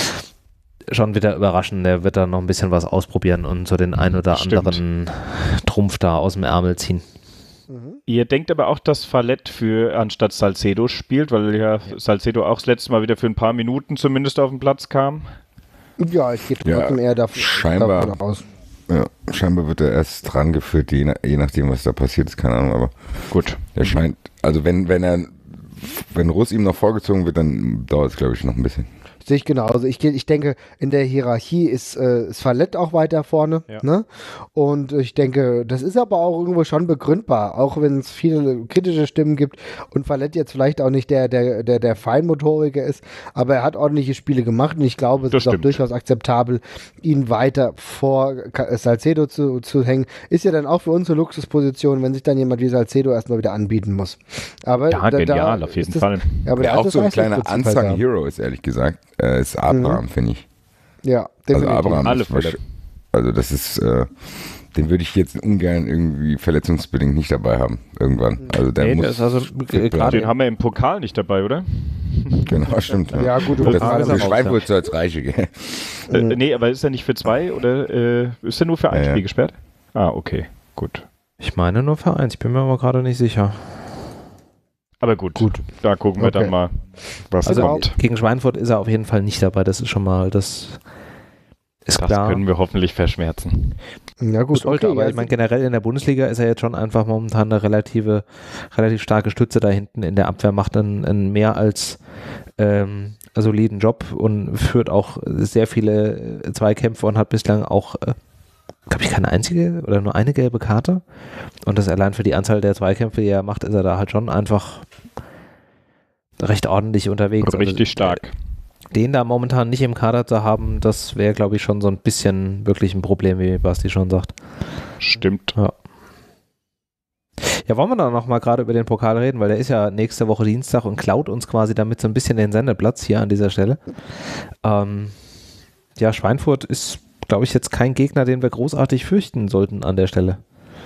schon wieder überraschen. Der wird da noch ein bisschen was ausprobieren und so den ein oder Stimmt. anderen Trumpf da aus dem Ärmel ziehen. Ihr denkt aber auch, dass Fallett für anstatt Salcedo spielt, weil ja Salcedo auch das letzte Mal wieder für ein paar Minuten zumindest auf den Platz kam. Ja, ich gehe Ja, trotzdem eher davon, scheinbar. davon aus. Ja, scheinbar wird er erst dran geführt, je, nach, je nachdem, was da passiert ist, keine Ahnung, aber Gut. er scheint, also wenn, wenn er, wenn Russ ihm noch vorgezogen wird, dann dauert es, glaube ich, noch ein bisschen. Sehe ich genauso. Ich, geh- ich denke, in der Hierarchie ist, äh, ist Fallett auch weiter vorne. Ja. Ne? Und ich denke, das ist aber auch irgendwo schon begründbar, auch wenn es viele kritische Stimmen gibt und Fallett jetzt vielleicht auch nicht der, der, der, der Feinmotoriker ist, aber er hat ordentliche Spiele gemacht und ich glaube, es Das ist auch stimmt. durchaus akzeptabel, ihn weiter vor Ka- Salcedo zu, zu hängen. Ist ja dann auch für uns eine Luxusposition, wenn sich dann jemand wie Salcedo erstmal wieder anbieten muss. Aber Ja, da, genial, da auf jeden ist das, Fall. Ja, aber der Der hat auch das so ein kleiner Leistungsprinzip halt Unsung da. Hero ist, ehrlich gesagt, äh, ist Abraham, finde ich. Ja, Also definitiv. Abraham Alle ist wahrsch- Fälle. also das ist, äh, den würde ich jetzt ungern irgendwie verletzungsbedingt nicht dabei haben, irgendwann. Also der Nee, muss, der ist also fit äh, bleiben. gerade Den haben wir im Pokal nicht dabei, oder? Genau, stimmt. Ja, gut, im das Pokal ist ist für er raus, Schweinfurt so als Reiche, gell? Äh, nee, aber ist er nicht für zwei oder äh, ist er nur für ein Ja, ja. Spiel gesperrt? Ah, okay, gut. ich meine nur für eins, ich bin mir aber gerade nicht sicher. Aber gut, gut. da gucken wir okay. dann mal, was also kommt. Gegen Schweinfurt ist er auf jeden Fall nicht dabei, das ist schon mal, das ist das klar. können wir hoffentlich verschmerzen. Ja gut, sollte, okay, aber ja, ich meine, generell in der Bundesliga ist er jetzt schon einfach momentan eine relative, relativ starke Stütze da hinten in der Abwehr, macht einen, einen mehr als ähm, soliden Job und führt auch sehr viele Zweikämpfe und hat bislang auch, äh, glaube ich, keine einzige oder nur eine gelbe Karte. Und das allein für die Anzahl der Zweikämpfe, die er macht, ist er da halt schon einfach recht ordentlich unterwegs. Richtig also, stark. Den da momentan nicht im Kader zu haben, das wäre, glaube ich, schon so ein bisschen wirklich ein Problem, wie Basti schon sagt. Stimmt. Ja. Ja, wollen wir dann noch mal gerade über den Pokal reden, weil der ist ja nächste Woche Dienstag und klaut uns quasi damit so ein bisschen den Sendeplatz hier an dieser Stelle. Ähm, ja, Schweinfurt ist, glaube ich, jetzt kein Gegner, den wir großartig fürchten sollten an der Stelle.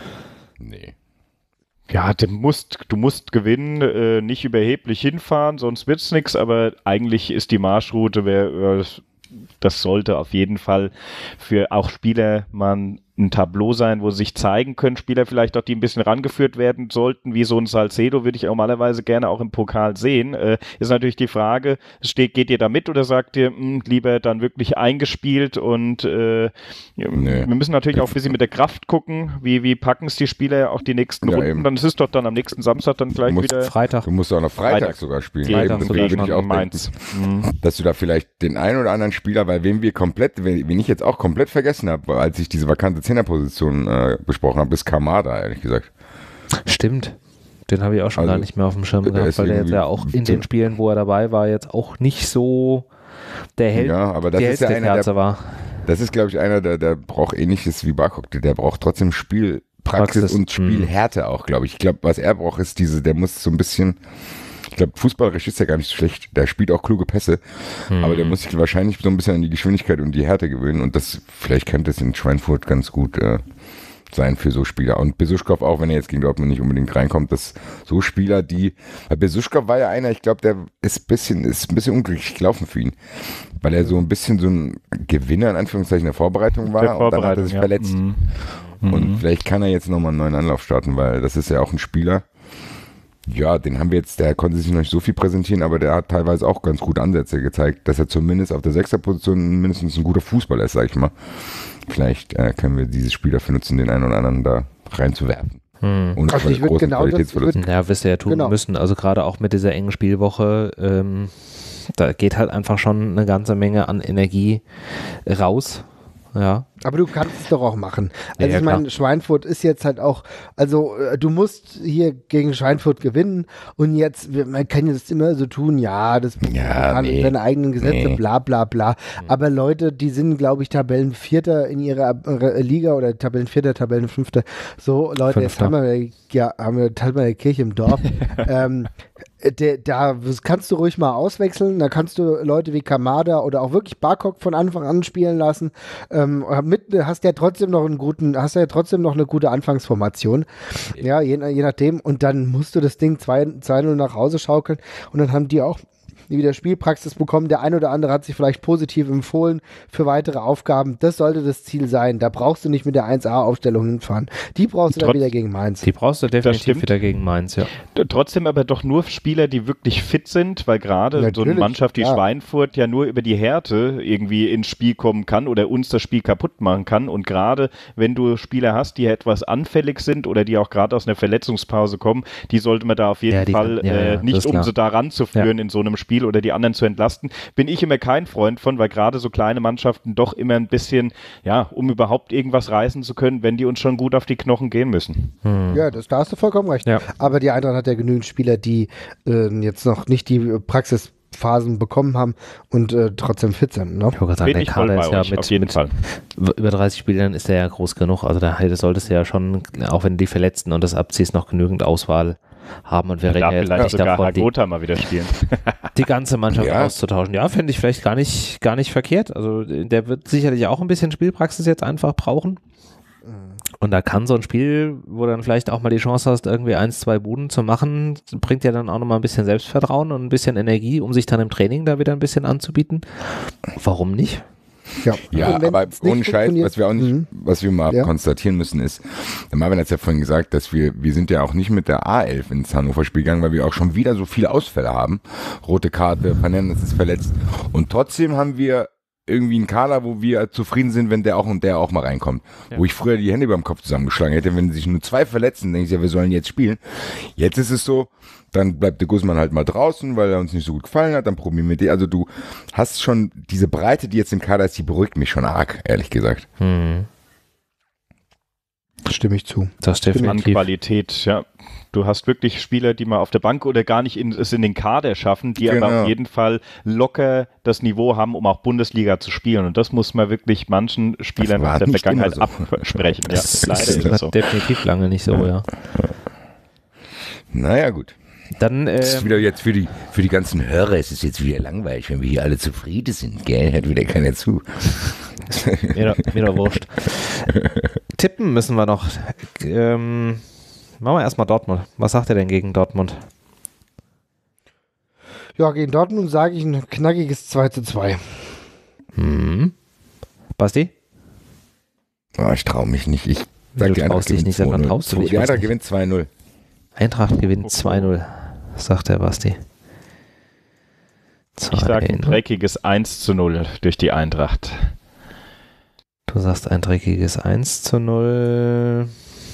Nee. Ja, du musst, du musst gewinnen, äh, nicht überheblich hinfahren, sonst wird's nix, aber eigentlich ist die Marschroute, wer, das sollte auf jeden Fall für auch Spieler man ein Tableau sein, wo sie sich zeigen können, Spieler vielleicht auch, die ein bisschen rangeführt werden sollten, wie so ein Salcedo, würde ich normalerweise gerne auch im Pokal sehen. Äh, ist natürlich die Frage, steht, geht ihr da mit oder sagt ihr, mh, lieber dann wirklich eingespielt und äh, nee. wir müssen natürlich auch ein bisschen mit der Kraft gucken, wie, wie packen es die Spieler auch die nächsten ja, Runden, eben. Dann ist es doch dann am nächsten Samstag dann gleich wieder Freitag. Du musst auch noch Freitag, Freitag. sogar spielen. Freitag eben, sogar würde ich auch Mainz. denken, dass du da vielleicht den einen oder anderen Spieler, weil wen wir komplett, wen ich jetzt auch komplett vergessen habe, als ich diese vakante Zehnerposition äh, besprochen habe, ist Kamada, ehrlich gesagt. Stimmt. Den habe ich auch schon also, gar nicht mehr auf dem Schirm gehabt, weil der jetzt ja auch in den Spielen, wo er dabei war, jetzt auch nicht so der Held, ja, aber das der ist ja einer, Kerze der, war. Das ist, glaube ich, einer, der, der braucht ähnliches wie Barkok. Der braucht trotzdem Spielpraxis Praxis, und Spielhärte auch, glaube ich. Ich glaube, was er braucht, ist diese, der muss so ein bisschen, ich glaube, fußballerisch ist er gar nicht so schlecht. Der spielt auch kluge Pässe, hm. aber der muss sich wahrscheinlich so ein bisschen an die Geschwindigkeit und die Härte gewöhnen und das, vielleicht könnte es in Schweinfurt ganz gut äh, sein für so Spieler. Und Besuschkow auch, wenn er jetzt gegen Dortmund nicht unbedingt reinkommt, dass so Spieler, die, weil Besuschkow war ja einer, ich glaube, der ist ein bisschen, ist ein bisschen unglücklich gelaufen für ihn, weil er so ein bisschen so ein Gewinner in Anführungszeichen der Vorbereitung war der Vorbereitung, und dann hat er sich ja. verletzt. Mhm. Und mhm. vielleicht kann er jetzt nochmal einen neuen Anlauf starten, weil das ist ja auch ein Spieler, ja, den haben wir jetzt, der konnte sich noch nicht so viel präsentieren, aber der hat teilweise auch ganz gute Ansätze gezeigt, dass er zumindest auf der Sechserposition mindestens ein guter Fußballer ist, sag ich mal. Vielleicht äh, können wir dieses Spiel dafür nutzen, den einen oder anderen da reinzuwerfen. Hm. Und also ich würde genau das, würd, ja, wirst du ja tun genau. müssen. Also gerade auch mit dieser engen Spielwoche, ähm, da geht halt einfach schon eine ganze Menge an Energie raus. Ja. Aber du kannst es doch auch machen. Also ja, ich meine, Schweinfurt ist jetzt halt auch, also du musst hier gegen Schweinfurt gewinnen und jetzt, man kann jetzt immer so tun, ja, das ja, nee, seine eigenen Gesetze, nee. bla bla bla. Aber Leute, die sind, glaube ich, Tabellenvierter in ihrer Liga oder Tabellenvierter, Tabellenfünfter. So, Leute, jetzt haben wir, ja, haben wir halt mal eine Kirche im Dorf. ähm, Der, da kannst du ruhig mal auswechseln, da kannst du Leute wie Kamada oder auch wirklich Barkok von Anfang an spielen lassen. Ähm, mit, hast ja trotzdem noch einen guten, hast ja trotzdem noch eine gute Anfangsformation. Ja, je, je nachdem. Und dann musst du das Ding zwei null nach Hause schaukeln und dann haben die auch wieder Spielpraxis bekommen. Der ein oder andere hat sich vielleicht positiv empfohlen für weitere Aufgaben. Das sollte das Ziel sein. Da brauchst du nicht mit der eins A-Aufstellung hinfahren. Die brauchst du Trotz, dann wieder gegen Mainz. Die brauchst du definitiv wieder gegen Mainz, ja. Trotzdem aber doch nur Spieler, die wirklich fit sind, weil gerade so eine Mannschaft wie ja. Schweinfurt ja nur über die Härte irgendwie ins Spiel kommen kann oder uns das Spiel kaputt machen kann. Und gerade wenn du Spieler hast, die etwas anfällig sind oder die auch gerade aus einer Verletzungspause kommen, die sollte man da auf jeden ja, Fall kann, ja, äh, nicht, um sie da ranzuführen ja. in so einem Spiel oder die anderen zu entlasten, bin ich immer kein Freund von, weil gerade so kleine Mannschaften doch immer ein bisschen, ja, um überhaupt irgendwas reißen zu können, wenn die uns schon gut auf die Knochen gehen müssen. Hm. Ja, das, da hast du vollkommen recht. Ja. Aber die Eintracht hat ja genügend Spieler, die äh, jetzt noch nicht die Praxisphasen bekommen haben und äh, trotzdem fit sind. Ne? Ich wollte sagen, der Kader ist ja mit, auf jeden mit Fall. über dreißig Spielern ist der ja groß genug. Also da solltest du ja schon, auch wenn du die Verletzten und das abziehst, noch genügend Auswahl haben und wir reden ja jetzt nicht davon, Hagota mal wieder spielen. die ganze Mannschaft ja. auszutauschen. Ja, finde ich vielleicht gar nicht, gar nicht verkehrt. Also der wird sicherlich auch ein bisschen Spielpraxis jetzt einfach brauchen. Und da kann so ein Spiel, wo dann vielleicht auch mal die Chance hast, irgendwie eins, zwei Buden zu machen, bringt ja dann auch nochmal ein bisschen Selbstvertrauen und ein bisschen Energie, um sich dann im Training da wieder ein bisschen anzubieten. Warum nicht? Ja, Ja, Und wenn aber es nicht ohne Scheiß, funktioniert- was wir auch nicht, Mhm. was wir mal Ja. konstatieren müssen ist, der Marvin hat es ja vorhin gesagt, dass wir, wir sind ja auch nicht mit der A elf ins Hannover-Spiel gegangen, weil wir auch schon wieder so viele Ausfälle haben. Rote Karte, Fernandes ist verletzt. Und trotzdem haben wir irgendwie einen Kader, wo wir zufrieden sind, wenn der auch und der auch mal reinkommt. Ja. Wo ich früher die Hände beim Kopf zusammengeschlagen hätte, wenn sich nur zwei verletzen, denke ich ja, wir sollen jetzt spielen. Jetzt ist es so, dann bleibt der Guzman halt mal draußen, weil er uns nicht so gut gefallen hat, dann probieren wir den. Also du hast schon diese Breite, die jetzt im Kader ist, die beruhigt mich schon arg, ehrlich gesagt. Hm. Stimme ich zu. Das An definitiv. Qualität, ja. Du hast wirklich Spieler, die mal auf der Bank oder gar nicht in, es in den Kader schaffen, die Genau. aber auf jeden Fall locker das Niveau haben, um auch Bundesliga zu spielen. Und das muss man wirklich manchen Spielern war aus der nicht Vergangenheit immer so. absprechen. Ja, Das leider ist ist es so. definitiv lange nicht so, ja. Naja, gut. Dann, äh, Das ist wieder jetzt für die, für die ganzen Hörer, es ist jetzt wieder langweilig, wenn wir hier alle zufrieden sind, gell? Hört wieder keiner zu. mir, doch, mir doch wurscht. Tippen müssen wir noch. Ähm, machen wir erstmal Dortmund. Was sagt er denn gegen Dortmund? Ja, gegen Dortmund sage ich ein knackiges zwei zu zwei. Hm. Basti? Oh, ich traue mich nicht. Ich Du sag, die Eintracht traust dich gewinnt nicht, sag, wann zwei null. traust du dich? Die Was Eintracht nicht? gewinnt zwei null. Eintracht gewinnt zwei null, sagt der Basti. Ich sage ein zwei null. dreckiges eins zu null durch die Eintracht. Du sagst ein dreckiges eins zu null.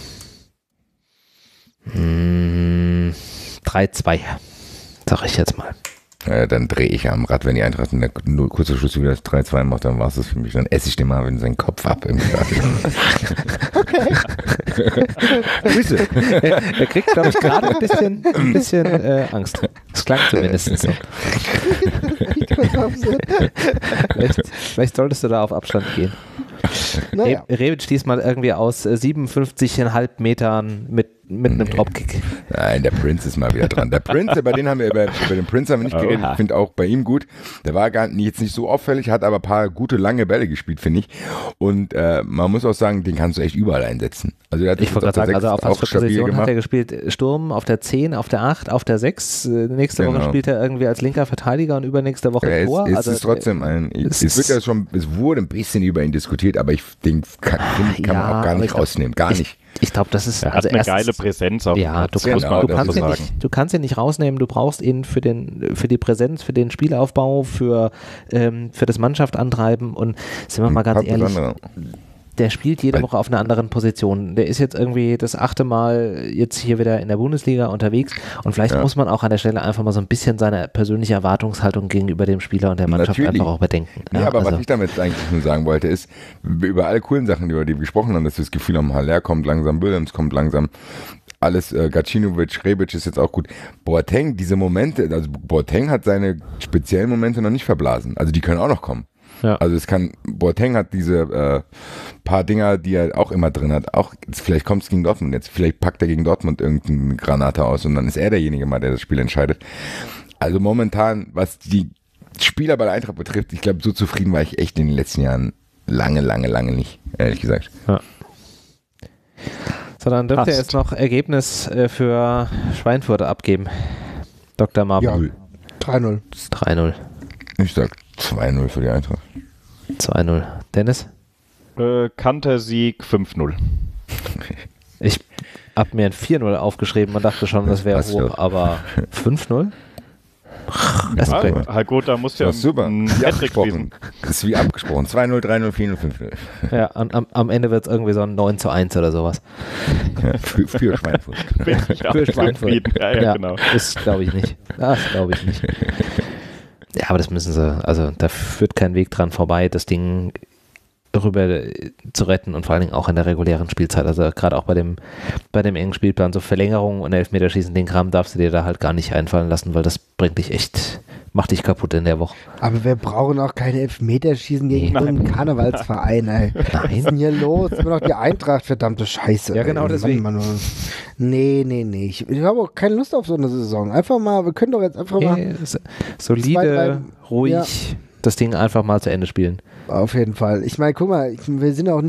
Hm, drei zwei. Sag ich jetzt mal. Äh, dann drehe ich am Rad, wenn die Eintracht in der nur kurze Schluss wieder das drei zwei macht, dann war es das für mich. Dann esse ich dem Marvin seinen Kopf ab im Stadion. Grüße. Er, er kriegt, glaube ich, gerade ein bisschen, ein bisschen äh, Angst. Das klang zumindest so. Vielleicht, vielleicht solltest du da auf Abstand gehen. Naja. Re Rebic diesmal irgendwie aus äh, siebenundfünfzig Komma fünf Metern mit, mit einem Dropkick. Nein, der Prince ist mal wieder dran. Der Prince, bei den haben wir über, über den Prince haben wir nicht geredet. Oha. Ich finde auch bei ihm gut. Der war gar nicht, jetzt nicht so auffällig, hat aber ein paar gute lange Bälle gespielt, finde ich. Und äh, man muss auch sagen, den kannst du echt überall einsetzen. Also der hat Ich das wollte auf gerade der sagen, also sechs auf was für auch stabil Position hat er gemacht. gespielt? Sturm auf der zehn, auf der acht, auf der sechs. Äh, Nächste Woche Genau. spielt er irgendwie als linker Verteidiger und übernächste Woche Ja, Tor. es, es Also, ist trotzdem ein, es es, wird ist- ja schon, es wurde ein bisschen über ihn diskutiert, aber ich denke, kann, find, kann Ja, man auch gar aber nicht ich glaub- rausnehmen, gar ich, nicht. Ich glaube, das ist Er hat also eine erstens- geile Präsenz auf Ja, dem du, Platz, kannst, muss man du, dazu kannst ihn sagen. nicht, du kannst ihn nicht rausnehmen, du brauchst ihn für, den, für die Präsenz, für den Spielaufbau, für, ähm, für das Mannschaft antreiben und sind wir mal ganz Ein paar ehrlich, besondere. der spielt jede Weil- Woche auf einer anderen Position. Der ist jetzt irgendwie das achte Mal jetzt hier wieder in der Bundesliga unterwegs und vielleicht Ja. muss man auch an der Stelle einfach mal so ein bisschen seine persönliche Erwartungshaltung gegenüber dem Spieler und der Mannschaft Natürlich. einfach auch bedenken. Nee, Ja, aber also, was ich damit eigentlich nur sagen wollte, ist, über alle coolen Sachen, über die wir gesprochen haben, dass wir das Gefühl haben, Haller kommt langsam, Williams kommt langsam, alles, äh, Gacinovic, Rebic ist jetzt auch gut. Boateng, diese Momente, also Boateng hat seine speziellen Momente noch nicht verblasen. Also die können auch noch kommen. Ja. Also es kann, Boateng hat diese äh, paar Dinger, die er auch immer drin hat. Auch, vielleicht kommt es gegen Dortmund jetzt. Vielleicht packt er gegen Dortmund irgendeine Granate aus und dann ist er derjenige mal, der das Spiel entscheidet. Also momentan, was die Spieler bei der Eintracht betrifft, ich glaube, so zufrieden war ich echt in den letzten Jahren lange, lange, lange nicht, ehrlich gesagt. So, dann dürft ihr Passt. jetzt noch Ergebnis äh, für Schweinfurt abgeben. Doktor Marvin. Ja, drei null. drei null. Ich sag zwei null für die Eintracht. zwei null. Dennis? Äh, Kantersieg fünf null. Ich habe mir ein vier null aufgeschrieben. Man dachte schon, das wäre Das hoch, wird- aber fünf null? Ah, Respekt. halt gut, da muss ja Das ist super. ein Wie Hattrick abgesprochen. schießen. Das ist wie abgesprochen. zwei null, drei null, vier null, fünf null. Ja, am, am, am Ende wird es irgendwie so ein neun zu eins oder sowas. Ja, für, für Schweinfurt. Bin ich auch Für Schweinfurt. zufrieden. Ja, ja, genau. Das glaube ich nicht. Das glaube ich nicht. Ja, aber das müssen sie, also da führt kein Weg dran vorbei, das Ding rüber zu retten und vor allen Dingen auch in der regulären Spielzeit. Also gerade auch bei dem, bei dem engen Spielplan, so Verlängerung und Elfmeterschießen, den Kram darfst du dir da halt gar nicht einfallen lassen, weil das bringt dich echt, macht dich kaputt in der Woche. Aber wir brauchen auch keine Elfmeterschießen gegen Nee. so einen Karnevalsverein, ey. Was ist denn hier los? Ich bin doch die Eintracht, verdammte Scheiße. Ja, genau ey. deswegen. Mann, Mann, Mann. Nee, nee, nee. Ich, ich habe auch keine Lust auf so eine Saison. Einfach mal, wir können doch jetzt einfach mal Okay, so- solide, Zwei, drei- ruhig ja. das Ding einfach mal zu Ende spielen. auf jeden Fall. Ich meine, guck mal, ich, wir sind ja auch nicht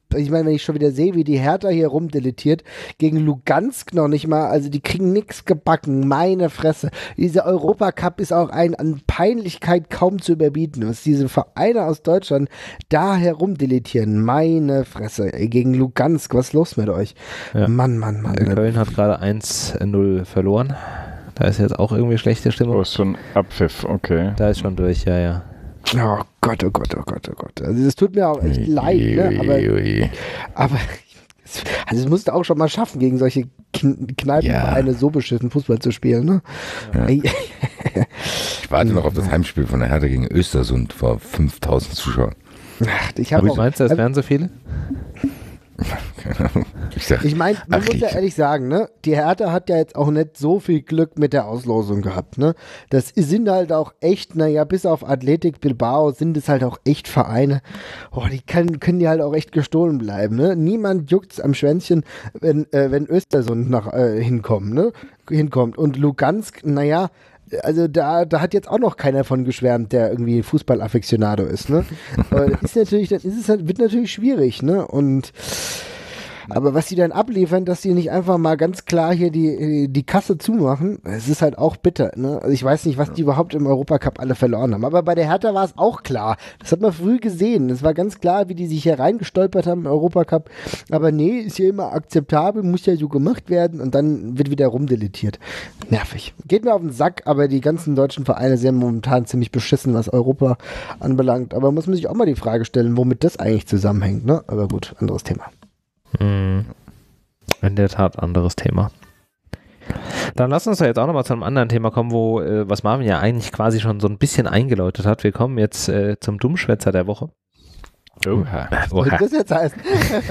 ich meine, wenn ich schon wieder sehe, wie die Hertha hier rumdeletiert, gegen Lugansk noch nicht mal, also die kriegen nichts gebacken, meine Fresse. Dieser Europacup ist auch ein an Peinlichkeit kaum zu überbieten, was diese Vereine aus Deutschland da herumdeletieren, meine Fresse, ey, gegen Lugansk, was ist los mit euch? Ja. Mann, Mann, Mann. Köln hat gerade eins null verloren. Da ist jetzt auch irgendwie schlechte Stimmung. Oh, ist schon Abpfiff, okay. Da ist schon durch, ja, ja. Oh Gott, oh Gott, oh Gott, oh Gott. Also das tut mir auch echt leid, ne? Aber, aber also es musst du auch schon mal schaffen, gegen solche Kneipenvereine ja. so beschissen Fußball zu spielen, ne? Ja. Ich warte noch auf das Heimspiel von der Hertha gegen Östersund vor fünftausend Zuschauern. Ach, ich habe auch, meinst du, das wären so viele? Keine Ahnung. Ich, sag, ich meine, man ach, muss ja ich, ehrlich sagen, ne, die Hertha hat ja jetzt auch nicht so viel Glück mit der Auslosung gehabt, ne. Das sind halt auch echt, naja, bis auf Athletic Bilbao sind es halt auch echt Vereine, oh, die kann, können die halt auch echt gestohlen bleiben, ne. Niemand juckt's am Schwänzchen, wenn, äh, wenn Östersund nach, äh, hinkommen, ne, hinkommt. Und Lugansk, naja, also da, da hat jetzt auch noch keiner von geschwärmt, der irgendwie Fußball-Affektionado ist, ne? Aber ist natürlich, dann ist es halt, wird natürlich schwierig, ne? Und aber was die dann abliefern, dass die nicht einfach mal ganz klar hier die, die Kasse zumachen, es ist halt auch bitter, ne? Also ich weiß nicht, was die überhaupt im Europacup alle verloren haben. Aber bei der Hertha war es auch klar. Das hat man früh gesehen. Es war ganz klar, wie die sich hier reingestolpert haben im Europacup. Aber nee, ist ja immer akzeptabel, muss ja so gemacht werden und dann wird wieder rumdeletiert. Nervig. Geht mir auf den Sack, aber die ganzen deutschen Vereine sind momentan ziemlich beschissen, was Europa anbelangt. Aber muss man sich auch mal die Frage stellen, womit das eigentlich zusammenhängt, ne? Aber gut, anderes Thema. In der Tat anderes Thema. Dann lass uns da jetzt auch nochmal zu einem anderen Thema kommen, wo, äh, was Marvin ja eigentlich quasi schon so ein bisschen eingeläutet hat. Wir kommen jetzt äh, zum Dummschwätzer der Woche. Oha. Was soll das jetzt heißen?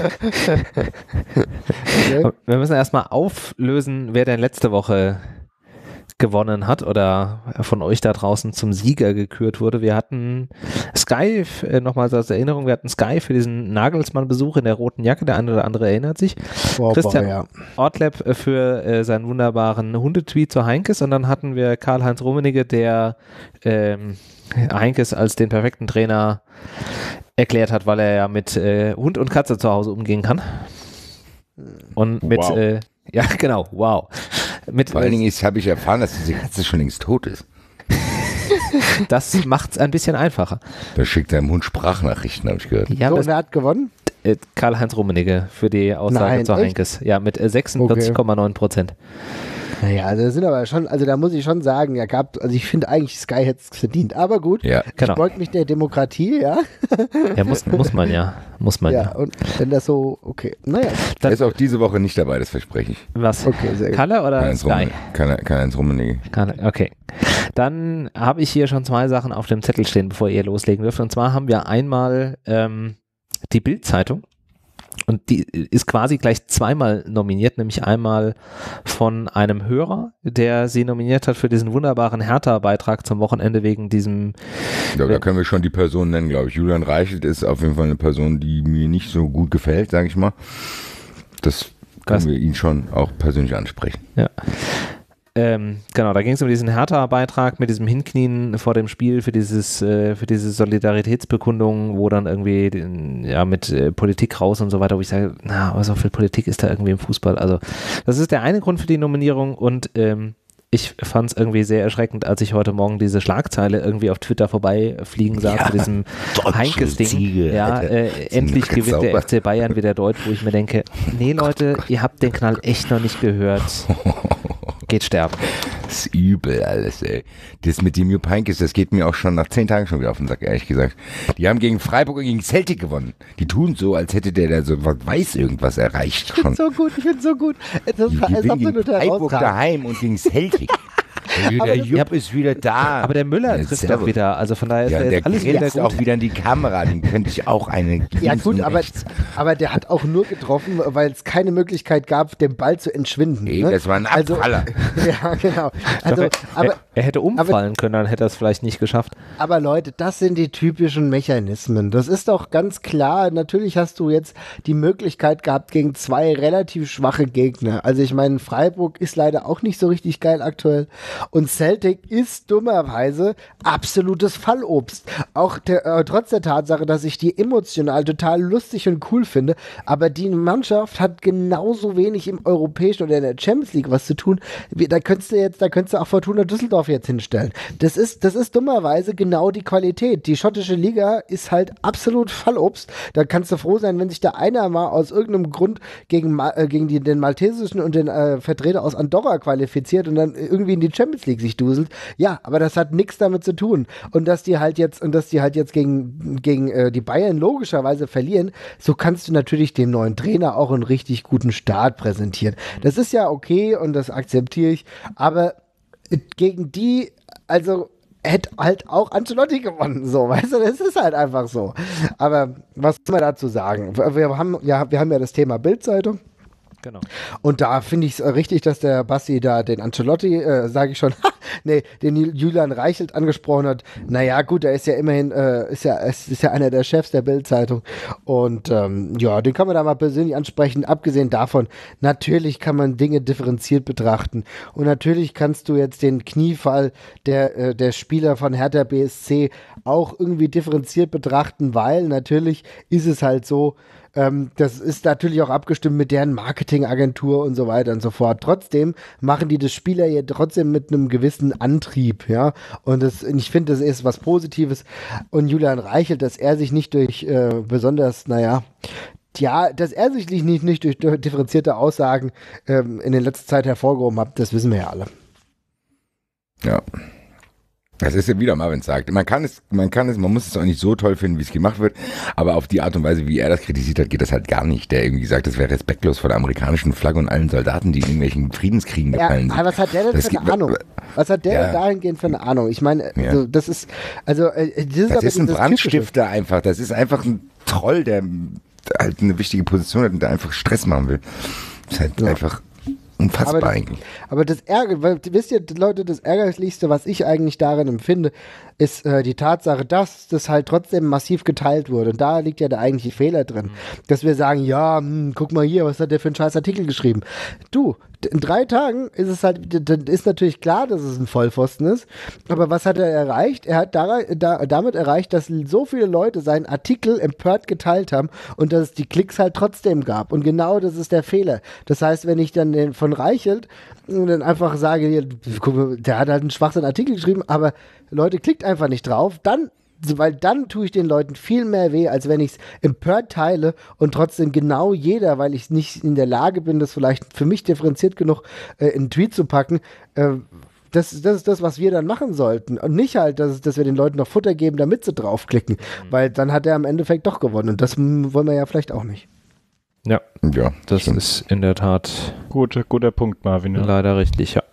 Okay. Wir müssen erstmal auflösen, wer denn letzte Woche gewonnen hat oder von euch da draußen zum Sieger gekürt wurde. Wir hatten Sky, äh, nochmal als Erinnerung, wir hatten Sky für diesen Nagelsmann-Besuch in der roten Jacke, der eine oder andere erinnert sich. Boah, Christian boah, ja. Ortlepp für äh, seinen wunderbaren Hundetweet zu Heinkes und dann hatten wir Karl-Heinz Rummenigge, der ähm, Heinkes als den perfekten Trainer erklärt hat, weil er ja mit äh, Hund und Katze zu Hause umgehen kann. Und mit, Wow. äh, ja genau, wow. Mit, vor allen Dingen habe ich erfahren, dass diese Katze schon längst tot ist. Das macht es ein bisschen einfacher. Da schickt er dem Hund Sprachnachrichten, habe ich gehört. Ja, So, das, wer hat gewonnen? äh, Karl-Heinz Rummenigge für die Aussage Nein, zu echt? Heinkes. Ja, mit äh, sechsundvierzig Komma neun Prozent. Naja, also das sind aber schon, also da muss ich schon sagen, ja, gab, also ich finde eigentlich, Sky hätte es verdient. Aber gut, Ja. Genau. ich beug mich der Demokratie, ja. Ja, muss, muss man ja. Muss man ja. Ja, und wenn das so, okay, naja, Er ist auch diese Woche nicht dabei, das verspreche ich. Was? okay, sehr gut. Kalle oder Kein Sky? Heinz Rummenigge. Kalle, okay. Dann habe ich hier schon zwei Sachen auf dem Zettel stehen, bevor ihr loslegen dürft. Und zwar haben wir einmal ähm, die Bild-Zeitung. Und die ist quasi gleich zweimal nominiert, nämlich einmal von einem Hörer, der sie nominiert hat für diesen wunderbaren Hertha-Beitrag zum Wochenende wegen diesem. Ja, da können wir schon die Person nennen, glaube ich. Julian Reichelt ist auf jeden Fall eine Person, die mir nicht so gut gefällt, sage ich mal. Das können Was? wir ihn schon auch persönlich ansprechen. Ja. Ähm, genau, da ging es um diesen Hertha-Beitrag mit diesem Hinknien vor dem Spiel für dieses, äh, für diese Solidaritätsbekundung, wo dann irgendwie den, ja mit äh, Politik raus und so weiter, wo ich sage, na, aber so viel Politik ist da irgendwie im Fußball. Also das ist der eine Grund für die Nominierung und ähm, ich fand es irgendwie sehr erschreckend, als ich heute Morgen diese Schlagzeile irgendwie auf Twitter vorbeifliegen sah Ja, zu diesem Heinkes-Ding. Ziege, Ja, Alter. äh, Sind endlich ganz gewinnt der sauber. F C Bayern wieder deutsch, wo ich mir denke, nee Leute, ihr habt den Knall echt noch nicht gehört. Geht sterben. Das ist übel alles, ey. Das mit dem Jupp Heynckes, das geht mir auch schon nach zehn Tagen schon wieder auf den Sack, ehrlich gesagt. Die haben gegen Freiburg und gegen Celtic gewonnen. Die tun so, als hätte der da so, was weiß, irgendwas erreicht Ich finde schon. so gut, ich finde so gut. Das Die ist gewinnen gegen absolut Freiburg herausragend. daheim und gegen Celtic. Der Aber Jupp ist wieder da. Aber der Müller Ja, trifft servus. doch wieder, also von daher ist Ja, ja der jetzt alles wieder grinst gut. auch wieder in die Kamera, den könnte ich auch eine Ja links gut, und aber, rechts. aber der hat auch nur getroffen, weil es keine Möglichkeit gab, den Ball zu entschwinden. Eben, ne? das war ein also, Abpraller. Ja, genau. Also, Doch, er, aber, er, er hätte umfallen können, dann hätte er es vielleicht nicht geschafft. aber Leute, das sind die typischen Mechanismen. Das ist doch ganz klar. Natürlich hast du jetzt die Möglichkeit gehabt gegen zwei relativ schwache Gegner. Also ich meine, Freiburg ist leider auch nicht so richtig geil aktuell. Und Celtic ist dummerweise absolutes Fallobst. Auch der, äh, trotz der Tatsache, dass ich die emotional total lustig und cool finde, aber die Mannschaft hat genauso wenig im europäischen oder in der Champions League was zu tun. Wie, da könntest du jetzt, da könntest du auch Fortuna Düsseldorf jetzt hinstellen. Das ist, das ist dummerweise genau die Qualität. Die schottische Liga ist halt absolut Fallobst. Da kannst du froh sein, wenn sich da einer mal aus irgendeinem Grund gegen, äh, gegen die, den maltesischen und den äh, Vertreter aus Andorra qualifiziert und dann irgendwie in die Champions League sich duselt. Ja, aber das hat nichts damit zu tun. Und dass die halt jetzt, und dass die halt jetzt gegen, gegen äh, die Bayern logischerweise verlieren, so kannst du natürlich dem neuen Trainer auch einen richtig guten Start präsentieren. Das ist ja okay und das akzeptiere ich, aber gegen die, also hätte halt auch Ancelotti gewonnen, so, weißt du, das ist halt einfach so. Aber was soll man dazu sagen? Wir haben ja, wir haben ja das Thema Bild-Zeitung. Genau. Und da finde ich es richtig, dass der Basti da den Ancelotti, äh, sage ich schon, nee, den Julian Reichelt angesprochen hat. Naja, gut, er ist ja immerhin, äh, ist ja, es ist ja einer der Chefs der Bild-Zeitung. Und ähm, ja, den kann man da mal persönlich ansprechen. Abgesehen davon, natürlich kann man Dinge differenziert betrachten. Und natürlich kannst du jetzt den Kniefall der, äh, der Spieler von Hertha B S C auch irgendwie differenziert betrachten, weil natürlich ist es halt so, Ähm, das ist natürlich auch abgestimmt mit deren Marketingagentur und so weiter und so fort. Trotzdem machen die das Spieler ja trotzdem mit einem gewissen Antrieb, ja. Und das, ich finde, das ist was Positives. Und Julian Reichelt, dass er sich nicht durch äh, besonders, naja, ja, dass er sich nicht, nicht durch differenzierte Aussagen ähm, in der letzten Zeit hervorgehoben hat, das wissen wir ja alle. Ja. Das ist ja wieder Marvin sagt. Man kann es, man kann es, man muss es auch nicht so toll finden, wie es gemacht wird, aber auf die Art und Weise, wie er das kritisiert hat, geht das halt gar nicht. Der irgendwie sagt, das wäre respektlos vor der amerikanischen Flagge und allen Soldaten, die in irgendwelchen Friedenskriegen ja, gefallen sind. Aber was hat der denn das für eine Ahnung? Was hat der ja. denn dahingehend für eine Ahnung? Ich meine, ja. also, das ist, also, äh, das ist, das ist ein dieses Brandstifter Typische. Einfach. Das ist einfach ein Troll, der halt eine wichtige Position hat und der einfach Stress machen will. Das ist halt ja. einfach unfassbar aber das, eigentlich. Aber das Ärger, weil, wisst ihr, Leute, das Ärgerlichste, was ich eigentlich darin empfinde, ist äh, die Tatsache, dass das halt trotzdem massiv geteilt wurde. Und da liegt ja der eigentliche Fehler drin. Mhm. Dass wir sagen, ja, mh, guck mal hier, was hat der für einen scheiß Artikel geschrieben? Du, in drei Tagen ist es halt, ist natürlich klar, dass es ein Vollpfosten ist. Aber was hat er erreicht? Er hat da, da, damit erreicht, dass so viele Leute seinen Artikel empört geteilt haben und dass es die Klicks halt trotzdem gab. Und genau das ist der Fehler. Das heißt, wenn ich dann den von Reichelt dann einfach sage, hier, guck mal, der hat halt einen schwachsinnigen Artikel geschrieben, aber Leute, klickt einfach nicht drauf, dann, weil dann tue ich den Leuten viel mehr weh, als wenn ich es empört teile und trotzdem genau jeder, weil ich nicht in der Lage bin, das vielleicht für mich differenziert genug äh, in einen Tweet zu packen, äh, das, das ist das, was wir dann machen sollten. Und nicht halt, dass, dass wir den Leuten noch Futter geben, damit sie draufklicken, mhm. weil dann hat er am Endeffekt doch gewonnen und das m- wollen wir ja vielleicht auch nicht. Ja, ja das stimmt. ist in der Tat Gut, guter Punkt, Marvin. Ja. Leider richtig, ja.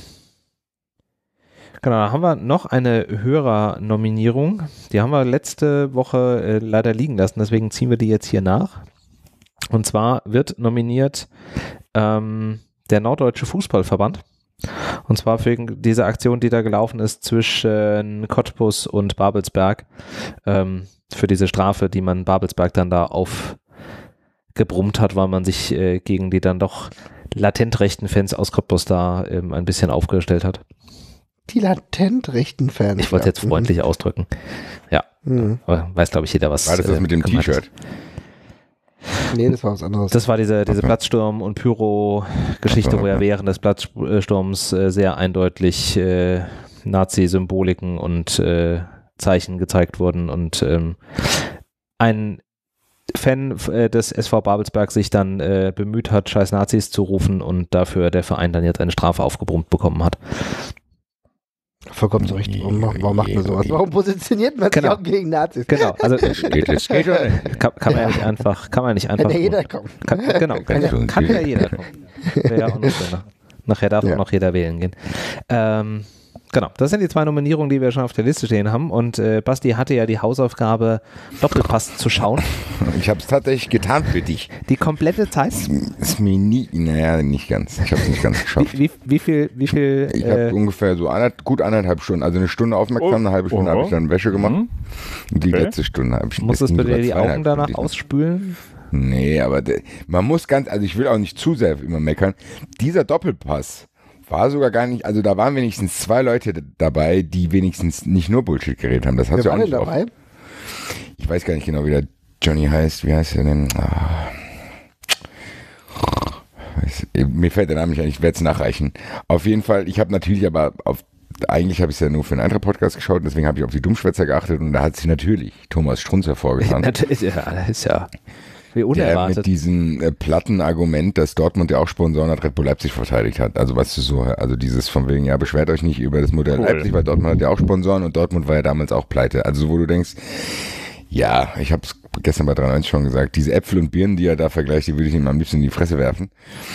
Genau, da haben wir noch eine Hörernominierung. Die haben wir letzte Woche äh, leider liegen lassen, deswegen ziehen wir die jetzt hier nach. Und zwar wird nominiert ähm, der Norddeutsche Fußballverband. Und zwar für diese Aktion, die da gelaufen ist zwischen Cottbus und Babelsberg, ähm, für diese Strafe, die man Babelsberg dann da aufgebrummt hat, weil man sich äh, gegen die dann doch latent rechten Fans aus Cottbus da ähm, ein bisschen aufgestellt hat. Die latent rechten Fans. Ich wollte jetzt freundlich mhm. ausdrücken. Ja, mhm. aber weiß glaube ich jeder, was war das das mit dem T-Shirt? Nee, das war was anderes. Das war diese, diese Platzsturm- und Pyro-Geschichte, wo ja während des Platzsturms äh, sehr eindeutig äh, Nazi-Symboliken und äh, Zeichen gezeigt wurden und ähm, ein Fan äh, des S V Babelsberg sich dann äh, bemüht hat, scheiß Nazis zu rufen und dafür der Verein dann jetzt eine Strafe aufgebrummt bekommen hat. Vollkommen so richtig. Warum, warum macht man sowas? Warum positioniert man genau. sich auch gegen Nazis? Genau, also kann, kann man ja nicht einfach, kann man nicht einfach. Kann ja jeder kommen. Kann, genau, kann, ja, kann ja jeder kommen. Ja, und nach, nachher darf ja. auch noch jeder wählen gehen. Ähm, genau, das sind die zwei Nominierungen, die wir schon auf der Liste stehen haben. Und äh, Basti hatte ja die Hausaufgabe, Doppelpass zu schauen. Ich habe es tatsächlich getan für dich. Die komplette Zeit? Ist, ist mir nie, naja, nicht ganz. Ich habe es nicht ganz geschafft. Wie, wie, wie viel, wie viel? Ich habe äh, ungefähr so eine, gut anderthalb Stunden, also eine Stunde aufmerksam, oh, eine halbe Stunde oh, habe ich dann Wäsche gemacht. Mhm. Und die okay. letzte Stunde habe ich Musstest du dir die Augen danach ausspülen? Nee, aber de, man muss ganz, also ich will auch nicht zu sehr immer meckern. Dieser Doppelpass war sogar gar nicht, also da waren wenigstens zwei Leute d- dabei, die wenigstens nicht nur Bullshit geredet haben. Das hat Wer ja war auch denn nicht dabei? oft. Ich weiß gar nicht genau, wie der Johnny heißt. Wie heißt er denn? Ah. Weiß- Mir fällt der Name nicht ein, ich werde es nachreichen. Auf jeden Fall, ich habe natürlich aber auf, eigentlich habe ich es ja nur für einen anderen Podcast geschaut, und deswegen habe ich auf die Dummschwätzer geachtet und da hat sich natürlich Thomas Strunz hervorgetan. Natürlich, ja, das ist ja wie Der unerwartet. mit diesem äh, platten Argument, dass Dortmund ja auch Sponsoren hat, Red Bull Leipzig verteidigt hat. Also was du so, also dieses von wegen, ja, beschwert euch nicht über das Modell Cool. Leipzig, weil Dortmund hat ja auch Sponsoren und Dortmund war ja damals auch pleite. Also wo du denkst, ja, ich habe es gestern bei dreiundneunzig schon gesagt, diese Äpfel und Birnen, die er da vergleicht, die würde ich ihm am liebsten in die Fresse werfen.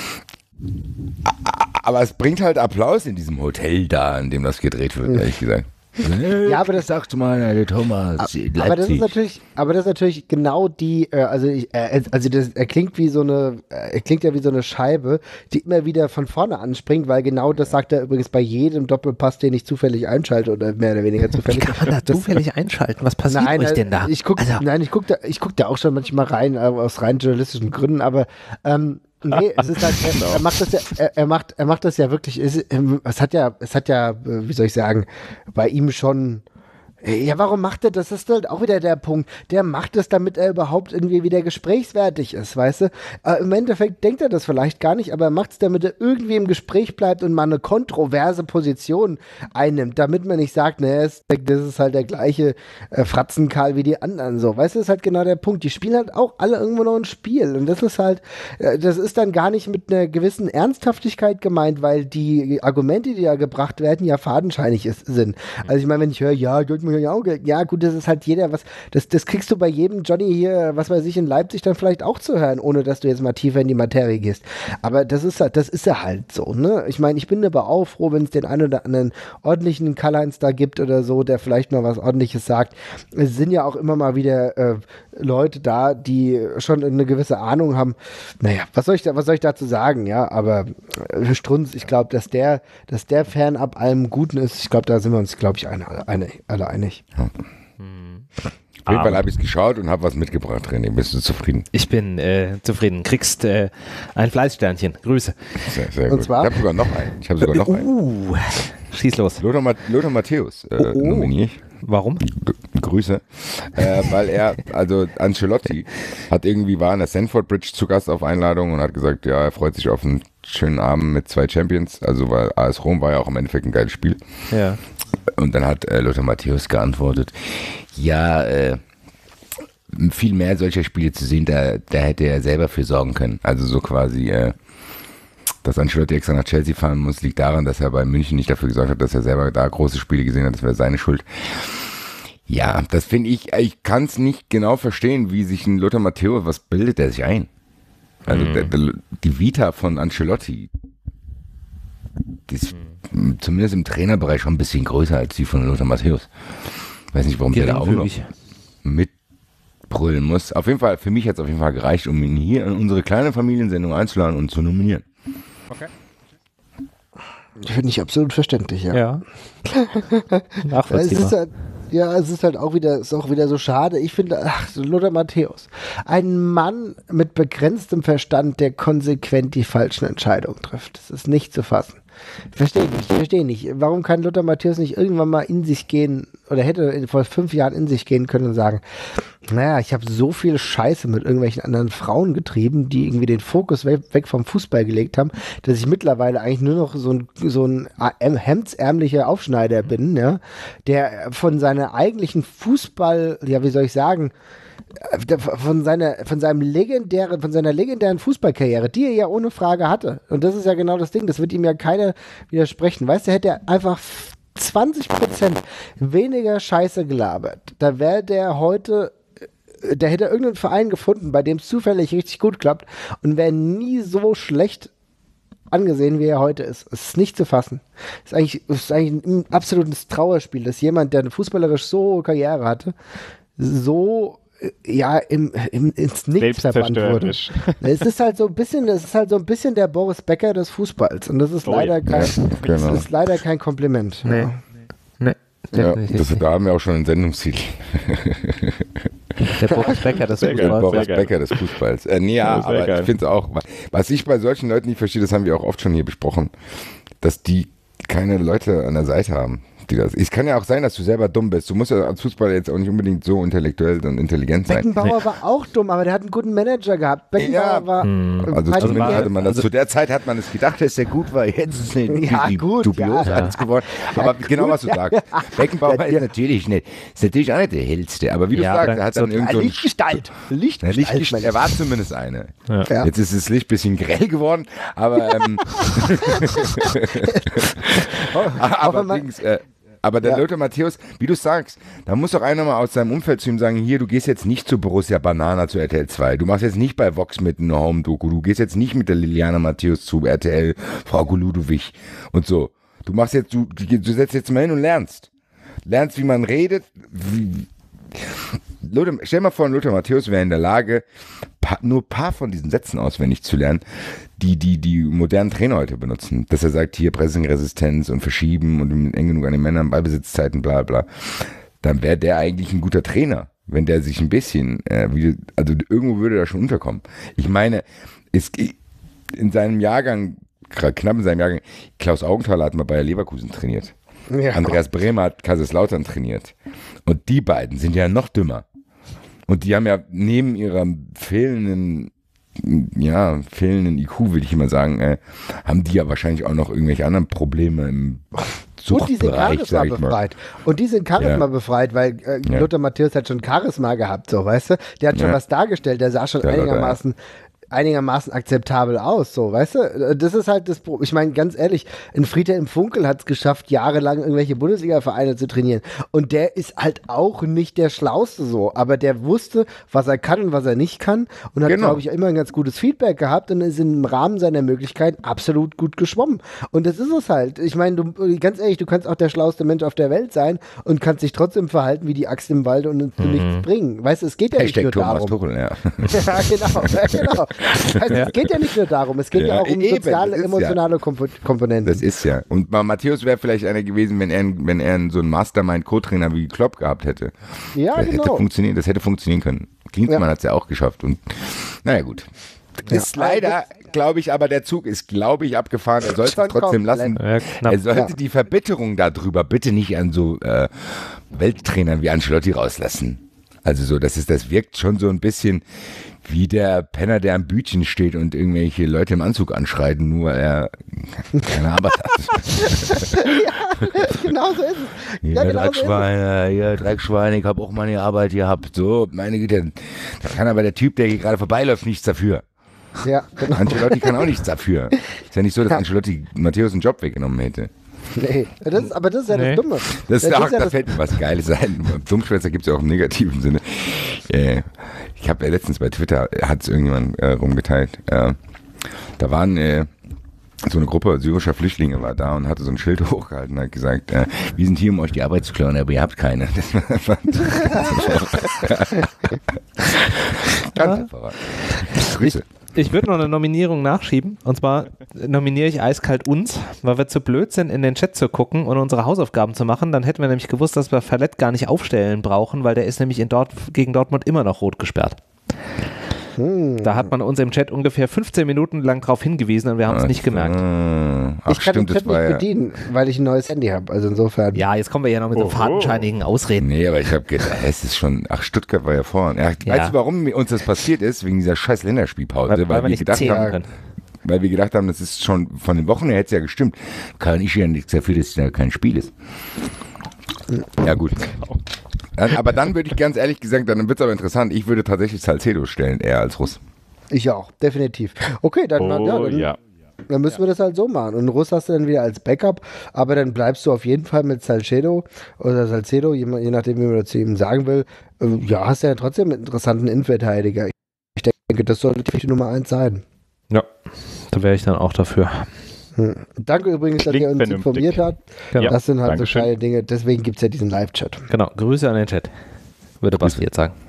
A- a- Aber es bringt halt Applaus in diesem Hotel da, in dem das gedreht wird, ehrlich gesagt. Ja, aber das sagst du mal, der Thomas, Aber das ist natürlich, aber das ist natürlich genau die, äh, also ich, äh, also das, er klingt wie so eine, äh, er klingt ja wie so eine Scheibe, die immer wieder von vorne anspringt, weil genau das sagt er übrigens bei jedem Doppelpass, den ich zufällig einschalte oder mehr oder weniger zufällig. Kann man da Das- zufällig einschalten? Was passiert Nein, euch äh, denn da? ich guck, also, nein, ich gucke da, ich guck da auch schon manchmal rein, äh, aus rein journalistischen Gründen, aber ähm, nee, es ist halt, er, er macht das ja, er, er macht, er macht das ja wirklich, es, ähm, es hat ja, es hat ja, äh, wie soll ich sagen, bei ihm schon. Ja, warum macht er das? Das ist halt auch wieder der Punkt. Der macht es, damit er überhaupt irgendwie wieder gesprächswertig ist, weißt du? Äh, Im Endeffekt denkt er das vielleicht gar nicht, aber er macht es, damit er irgendwie im Gespräch bleibt und mal eine kontroverse Position einnimmt, damit man nicht sagt, naja, das ist halt der gleiche äh, Fratzenkarl wie die anderen, so. Weißt du, das ist halt genau der Punkt. Die spielen halt auch alle irgendwo noch ein Spiel und das ist halt, äh, das ist dann gar nicht mit einer gewissen Ernsthaftigkeit gemeint, weil die Argumente, die da gebracht werden, ja fadenscheinig ist, sind. Also ich meine, wenn ich höre, ja, ja, ja, gut, das ist halt jeder, was, das, das kriegst du bei jedem Johnny hier, was weiß ich, in Leipzig dann vielleicht auch zu hören, ohne dass du jetzt mal tiefer in die Materie gehst. Aber das ist halt, das ist ja halt so, ne? Ich meine, ich bin aber auch froh, wenn es den einen oder anderen ordentlichen Karl-Heinz da gibt oder so, der vielleicht mal was Ordentliches sagt. Es sind ja auch immer mal wieder äh, Leute da, die schon eine gewisse Ahnung haben. Naja, was soll ich da, was soll ich dazu sagen, ja? Aber äh, Strunz, ich glaube, dass der, dass der fernab allem Guten ist, ich glaube, da sind wir uns, glaube ich, eine, eine, alle einig. Auf jeden Fall habe ich es geschaut und habe was mitgebracht, René. Bist du zufrieden? ich bin äh, zufrieden. Kriegst äh, ein Fleißsternchen. Grüße. Sehr, sehr Und gut. zwar? Ich habe sogar noch einen. Ich habe sogar noch einen. Uh, schieß los. Lothar, Ma Lothar Matthäus äh, Oh, oh. nominiere ich. Warum? G Grüße. Äh, weil er, also Ancelotti, hat irgendwie, war in der Stamford Bridge zu Gast auf Einladung und hat gesagt, ja, er freut sich auf einen schönen Abend mit zwei Champions. Also, weil A S Rom war ja auch im Endeffekt ein geiles Spiel. Ja. Und dann hat äh, Lothar Matthäus geantwortet, ja, äh, viel mehr solcher Spiele zu sehen, da, da hätte er selber für sorgen können. Also so quasi, äh, dass Ancelotti extra nach Chelsea fahren muss, liegt daran, dass er bei München nicht dafür gesorgt hat, dass er selber da große Spiele gesehen hat, das wäre seine Schuld. Ja, das finde ich, ich kann es nicht genau verstehen, wie sich ein Lothar Matthäus, was bildet er sich ein? Also Mhm. der, der, die Vita von Ancelotti, die ist m- zumindest im Trainerbereich schon ein bisschen größer als die von Lothar Matthäus. Weiß nicht, warum der da auch noch Geringfügig. mitbrüllen muss. Auf jeden Fall, für mich hat es auf jeden Fall gereicht, um ihn hier in unsere kleine Familiensendung einzuladen und zu nominieren. Finde ich absolut verständlich, ja. Ja. Es Nachvollziehbar. ist halt, ja, es ist halt auch wieder, ist auch wieder so schade. Ich finde, ach, Lothar Matthäus, ein Mann mit begrenztem Verstand, der konsequent die falschen Entscheidungen trifft. Das ist nicht zu fassen. Verstehe nicht, verstehe nicht. Warum kann Lothar Matthäus nicht irgendwann mal in sich gehen oder hätte in, vor fünf Jahren in sich gehen können und sagen, naja, ich habe so viel Scheiße mit irgendwelchen anderen Frauen getrieben, die irgendwie den Fokus weg, weg vom Fußball gelegt haben, dass ich mittlerweile eigentlich nur noch so ein, so ein hemdsärmlicher Aufschneider bin, ja, der von seiner eigentlichen Fußball, ja, wie soll ich sagen, von seiner, von seinem legendären, von seiner legendären Fußballkarriere, die er ja ohne Frage hatte. Und das ist ja genau das Ding, das wird ihm ja keiner widersprechen. Weißt du, hätte er einfach zwanzig Prozent weniger Scheiße gelabert, da wäre der heute, da hätte er irgendeinen Verein gefunden, bei dem es zufällig richtig gut klappt und wäre nie so schlecht angesehen, wie er heute ist. Es ist nicht zu fassen. Es ist eigentlich, es ist eigentlich ein absolutes Trauerspiel, dass jemand, der eine fußballerisch so hohe Karriere hatte, so ja, im, im, ins Nichts verbannt wurde. Selbstzerstörerisch. Es ist halt so ein bisschen, das ist halt so ein bisschen der Boris Becker des Fußballs. Und das ist Oh leider ja. kein, Ja, genau. das ist leider kein Kompliment. Nee. Ja. Nee. Ja, definitiv das, nicht. da haben wir auch schon einen Sendungstitel. Der Boris Becker, das Sehr ist geil. gut. Boris geil. Becker des Fußballs. Äh, nee, ja, Ja, sehr aber geil. ich finde es auch, was ich bei solchen Leuten nicht verstehe, das haben wir auch oft schon hier besprochen. dass die keine Leute an der Seite haben. Die das. Es kann ja auch sein, dass du selber dumm bist. Du musst ja als Fußballer jetzt auch nicht unbedingt so intellektuell und intelligent sein. Beckenbauer nee. war auch dumm, aber der hat einen guten Manager gehabt. Beckenbauer ja, war... Mh. Also hat zumindest hatte man das. Also, zu der Zeit hat man es gedacht, dass der gut war. Jetzt ist es eine ja, gut, dubios ja. alles geworden. Aber ja, genau, was du sagst. Beckenbauer ja, ist natürlich nicht, ist natürlich auch nicht der hellste. Aber wie du ja, sagst, er hat dann irgend so ein... Lichtgestalt. Lichtgestalt. Lichtgestalt. Er war zumindest eine. Ja. Jetzt ist das Licht ein bisschen grell geworden, aber... Ähm, aber allerdings... Äh, Aber der ja. Lothar Matthäus, wie du sagst, da muss doch einer mal aus seinem Umfeld zu ihm sagen, hier, du gehst jetzt nicht zu Borussia Banana zu R T L zwei, du machst jetzt nicht bei Vox mit einer Home-Doku, du gehst jetzt nicht mit der Liliana Matthäus zu R T L, Frau Ludowig und so. Du machst jetzt, du, du setzt jetzt mal hin und lernst. Lernst, wie man redet. Wie, Lothar, stell mal vor, Lothar Matthäus wäre in der Lage, pa, nur ein paar von diesen Sätzen auswendig zu lernen, die, die die modernen Trainer heute benutzen. Dass er sagt, hier Pressing-Resistenz und Verschieben und eng genug an den Männern, Ballbesitzzeiten, bla bla. Dann wäre der eigentlich ein guter Trainer, wenn der sich ein bisschen, äh, wie, also irgendwo würde er schon unterkommen. Ich meine, es, in seinem Jahrgang, knapp in seinem Jahrgang, Klaus Augenthaler hat mal Bayer Leverkusen trainiert. Ja. Andreas Bremer hat Kaiserslautern trainiert. Und die beiden sind ja noch dümmer. Und die haben ja neben ihrer fehlenden, ja, fehlenden I Q, will ich immer sagen, äh, haben die ja wahrscheinlich auch noch irgendwelche anderen Probleme im Suchtbereich. Und die sind Charisma befreit. Und die sind Charisma ja. befreit, weil äh, ja. Lothar Matthäus hat schon Charisma gehabt, so, weißt du? Der hat schon ja. was dargestellt, der sah schon ja, einigermaßen... einigermaßen akzeptabel aus, so, weißt du? Das ist halt das Problem. Ich meine, ganz ehrlich, ein Friedhelm Funkel hat es geschafft, jahrelang irgendwelche Bundesliga-Vereine zu trainieren. Und der ist halt auch nicht der Schlauste so, aber der wusste, was er kann und was er nicht kann und hat, genau. glaube ich, immer ein ganz gutes Feedback gehabt und ist im Rahmen seiner Möglichkeiten absolut gut geschwommen. Und das ist es halt. Ich meine, du, ganz ehrlich, du kannst auch der schlauste Mensch auf der Welt sein und kannst dich trotzdem verhalten wie die Axt im Wald und mhm. nichts bringen. Weißt du, es geht ja Hashtag nicht nur Thomas darum. Tuchel, ja. ja, genau, ja, genau. Also, ja. Es geht ja nicht nur darum, es geht ja, ja auch um eben, soziale, emotionale ja. Komponenten. Das ist ja. Und Matthäus wäre vielleicht einer gewesen, wenn er, wenn er so einen Mastermind-Co-Trainer wie Klopp gehabt hätte. Ja, das genau. Hätte funktionieren, das hätte funktionieren können. Klinsmann ja. hat es ja auch geschafft. Und naja, gut. Ja. Ist leider, glaube ich, aber der Zug ist, glaube ich, abgefahren. Er sollte es trotzdem lassen. Ja, er sollte ja. die Verbitterung darüber bitte nicht an so äh, Welttrainern wie Ancelotti rauslassen. Also so, das ist, das wirkt schon so ein bisschen wie der Penner, der am Bütchen steht und irgendwelche Leute im Anzug anschreien, nur weil er keine Arbeit hat. ja, genau so ist es. Ja, genau Dreckschweine, so ja, Dreckschweine, ich habe auch meine Arbeit gehabt. So, meine Güte, da kann aber der Typ, der hier gerade vorbeiläuft, nichts dafür. Ja, genau. Ancelotti kann auch nichts dafür. Ist ja nicht so, dass ja. Ancelotti Matthäus einen Job weggenommen hätte. Nee, das ist, aber das ist ja nee. das Dumme. Das, das, das, auch, ja da das fällt mir was Geiles ein. Dummschwätzer gibt es ja auch im negativen Sinne. Äh, ich habe ja letztens bei Twitter, hat es irgendjemand äh, rumgeteilt, äh, da waren äh, so eine Gruppe syrischer Flüchtlinge war da und hatte so ein Schild hochgehalten und hat gesagt, äh, wir sind hier, um euch die Arbeit zu klauen, aber ihr habt keine. Das war einfach ganz einfach. Grüße. Ich würde noch eine Nominierung nachschieben, und zwar nominiere ich eiskalt uns, weil wir zu blöd sind, in den Chat zu gucken und unsere Hausaufgaben zu machen. Dann hätten wir nämlich gewusst, dass wir Verlet gar nicht aufstellen brauchen, weil der ist nämlich in Dort, gegen Dortmund immer noch rot gesperrt. Hm. Da hat man uns im Chat ungefähr fünfzehn Minuten lang drauf hingewiesen und wir haben es nicht gemerkt. Ach, ich kann stimmt, den Chat das war nicht ja bedienen, weil ich ein neues Handy habe. Also insofern. Ja, jetzt kommen wir ja noch mit so fadenscheinigen Ausreden. Nee, aber ich habe gedacht, es ist schon, ach, Stuttgart war ja vorhin. Ja, ja. Weißt du, warum uns das passiert ist? Wegen dieser scheiß Länderspielpause. Weil, weil, weil wir, wir nicht gedacht haben, können. Weil wir gedacht haben, das ist schon, von den Wochen her hätte es ja gestimmt. Kann ich ja nichts dafür, dass es ja kein Spiel ist. Ja, gut. Aber dann würde ich ganz ehrlich gesagt, dann wird es aber interessant, ich würde tatsächlich Salcedo stellen, eher als Russ. Ich auch, definitiv. Okay, dann, oh, ja, dann, ja. dann müssen wir das halt so machen. Und Russ hast du dann wieder als Backup, aber dann bleibst du auf jeden Fall mit Salcedo oder Salcedo, je, je nachdem, wie man das zu ihm sagen will. Ja, hast du ja trotzdem einen interessanten Innenverteidiger. Ich denke, das sollte die Nummer eins sein. Ja, da wäre ich dann auch dafür. Hm. Danke übrigens, dass Klingt ihr uns vernünftig. informiert habt. Genau. Das sind halt Dankeschön. so kleine Dinge, deswegen gibt es ja diesen Live-Chat. Genau, Grüße an den Chat, würde Basti jetzt sagen.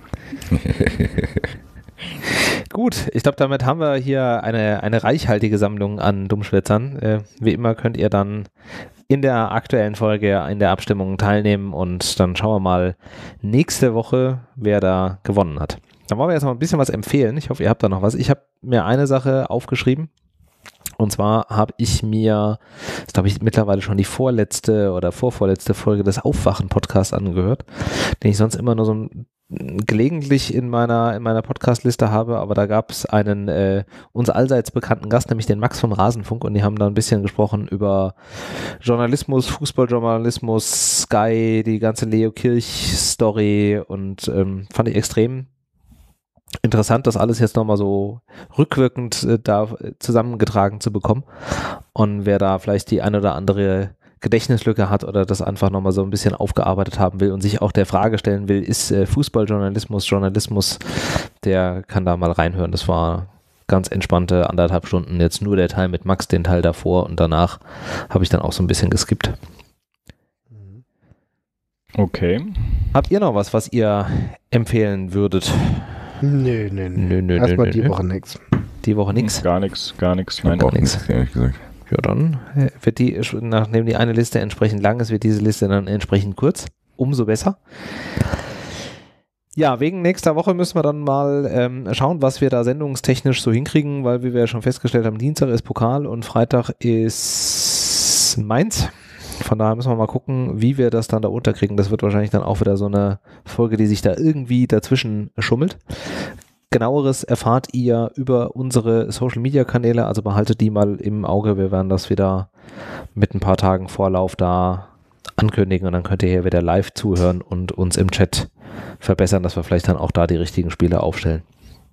Gut, ich glaube, damit haben wir hier eine, eine reichhaltige Sammlung an Dummschwätzern. Äh, wie immer könnt ihr dann in der aktuellen Folge in der Abstimmung teilnehmen und dann schauen wir mal nächste Woche, wer da gewonnen hat. Dann wollen wir jetzt mal ein bisschen was empfehlen. Ich hoffe, ihr habt da noch was. Ich habe mir eine Sache aufgeschrieben Und zwar habe ich mir, das glaube ich mittlerweile schon die vorletzte oder vorvorletzte Folge des Aufwachen-Podcasts angehört, den ich sonst immer nur so ein, gelegentlich in meiner, in meiner Podcast-Liste habe, aber da gab es einen äh, uns allseits bekannten Gast, nämlich den Max vom Rasenfunk, und die haben da ein bisschen gesprochen über Journalismus, Fußballjournalismus, Sky, die ganze Leo Kirch-Story, und ähm, fand ich extrem interessant, das alles jetzt nochmal so rückwirkend äh, da zusammengetragen zu bekommen. Und wer da vielleicht die eine oder andere Gedächtnislücke hat oder das einfach nochmal so ein bisschen aufgearbeitet haben will und sich auch der Frage stellen will, ist äh, Fußballjournalismus Journalismus, der kann da mal reinhören. Das war ganz entspannte anderthalb Stunden, jetzt nur der Teil mit Max, den Teil davor, und danach habe ich dann auch so ein bisschen geskippt. Okay. Habt ihr noch was, was ihr empfehlen würdet? Nö, nö, nö. Nö, nö, Erstmal nö, die nö. Woche nix. Die Woche nix? Gar nichts, gar nichts. Nein, Auch gar nichts. nichts, ehrlich gesagt. Ja, dann wird die, nachdem die eine Liste entsprechend lang ist, wird diese Liste dann entsprechend kurz. Umso besser. Ja, wegen nächster Woche müssen wir dann mal ähm, schauen, was wir da sendungstechnisch so hinkriegen, weil, wie wir ja schon festgestellt haben, Dienstag ist Pokal und Freitag ist Mainz. Von daher müssen wir mal gucken, wie wir das dann da unterkriegen. Das wird wahrscheinlich dann auch wieder so eine Folge, die sich da irgendwie dazwischen schummelt. Genaueres erfahrt ihr über unsere Social-Media-Kanäle, also behaltet die mal im Auge. Wir werden das wieder mit ein paar Tagen Vorlauf da ankündigen, und dann könnt ihr hier wieder live zuhören und uns im Chat verbessern, dass wir vielleicht dann auch da die richtigen Spiele aufstellen.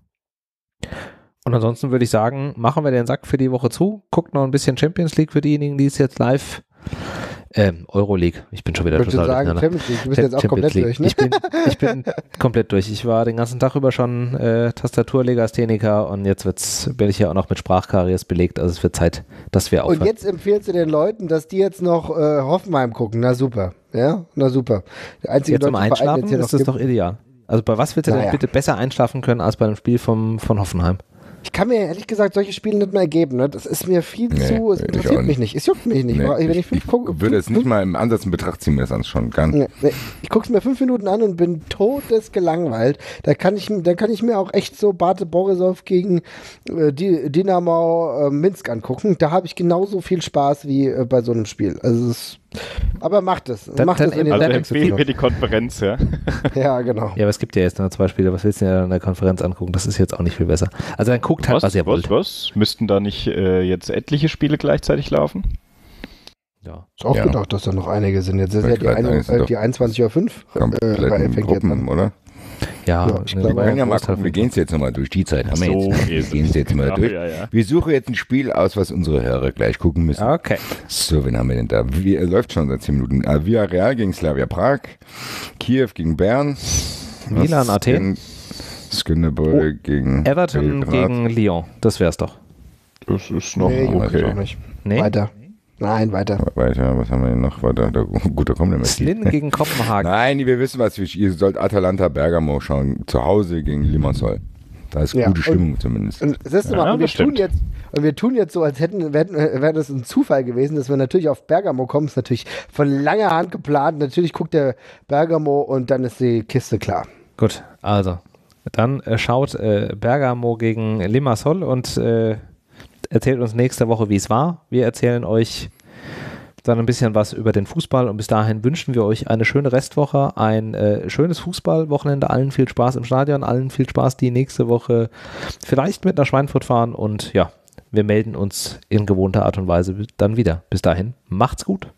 Und ansonsten würde ich sagen, machen wir den Sack für die Woche zu. Guckt noch ein bisschen Champions League für diejenigen, die es jetzt live Ähm, Euroleague, ich bin schon wieder Ich würde total sagen, durcheinander. Champions League, du bist jetzt auch Champions komplett League. durch, ne? Ich bin, ich bin komplett durch. Ich war den ganzen Tag über schon äh, Tastaturlegastheniker, und jetzt wird's, bin ich ja auch noch mit Sprachkaries belegt, also es wird Zeit, dass wir aufhören. Und jetzt empfiehlst du den Leuten, dass die jetzt noch äh, Hoffenheim gucken. Na super. Ja, na super. Der einzige Jetzt zum deutsche Verein, Einschlafen den es hier ist noch das gibt. doch ideal. Also bei was wird ihr Naja. denn bitte besser einschlafen können als bei einem Spiel vom, von Hoffenheim? Ich kann mir ehrlich gesagt solche Spiele nicht mehr geben. Ne? Das ist mir viel Nee, zu, es ich interessiert auch mich nicht. Es juckt mich nicht. Nee, Aber wenn ich, ich, fünf ich gucke, würde fünf, es nicht mal im Ansatz in Betracht ziehen, mir das anschauen kann. Nee, nee. Ich gucke es mir fünf Minuten an und bin todesgelangweilt. Da kann ich, da kann ich mir auch echt so Bate Borisov gegen äh, die Dynamo äh, Minsk angucken. Da habe ich genauso viel Spaß wie äh, bei so einem Spiel. Also es ist, aber macht es. Dann- macht dann es, wenn ihr Also dann da nichts zu empfehlen tun wir die Konferenz, ja. habt. Ja, genau. Ja, aber es gibt ja jetzt nur zwei Spiele, was willst du denn in der Konferenz angucken? Das ist jetzt auch nicht viel besser. Also dann guckt halt, was, Was, ihr wollt. was, was? Müssten da nicht äh, jetzt etliche Spiele gleichzeitig laufen? Ja. Ich auch Ja. gedacht, dass da noch einige sind. Jetzt ist ja Ich die, weiß eine, nicht, sind äh, doch die einundzwanzig Uhr fünf. Äh, Komplett bei in fängt jetzt an. Gruppen, oder? Ja, Ja, ich ne, glaube, war Wir können ja mal Großteil gucken, wir von- gehen es jetzt nochmal durch. Die Zeit haben wir So jetzt. Wir ist gehen es jetzt mal Ja, durch. ja, ja. Wir suchen jetzt ein Spiel aus, was unsere Hörer gleich gucken müssen. Okay. So, wen haben wir denn da? Wie, er läuft schon seit zehn Minuten. Uh, Villarreal gegen Slavia Prag, Kiew gegen Bern, Milan, Athen. Skynderborg Oh, gegen Everton Belgrad. gegen Lyon, das wär's doch. Das ist noch Nee, juckt mich auch okay. nicht. Nee? Weiter. Nein, weiter. Weiter, was haben wir denn noch? Weiter, da, gut, da kommen wir Slin gegen Kopenhagen. Nein, wir wissen was. Ihr sollt Atalanta Bergamo schauen. Zu Hause gegen Limassol. Da ist Ja, gute und- Stimmung zumindest. Und siehst du Ja, mal, und wir das tun stimmt. jetzt, und wir tun jetzt so, als hätten, wäre wär das ein Zufall gewesen, dass wir natürlich auf Bergamo kommen. Ist natürlich von langer Hand geplant. Natürlich guckt der Bergamo und dann ist die Kiste klar. Gut, also dann äh, schaut äh, Bergamo gegen Limassol und äh, erzählt uns nächste Woche, wie es war. Wir erzählen euch dann ein bisschen was über den Fußball, und bis dahin wünschen wir euch eine schöne Restwoche, ein äh, schönes Fußballwochenende, allen viel Spaß im Stadion, allen viel Spaß, die nächste Woche vielleicht mit nach Schweinfurt fahren, und ja, wir melden uns in gewohnter Art und Weise dann wieder. Bis dahin, macht's gut.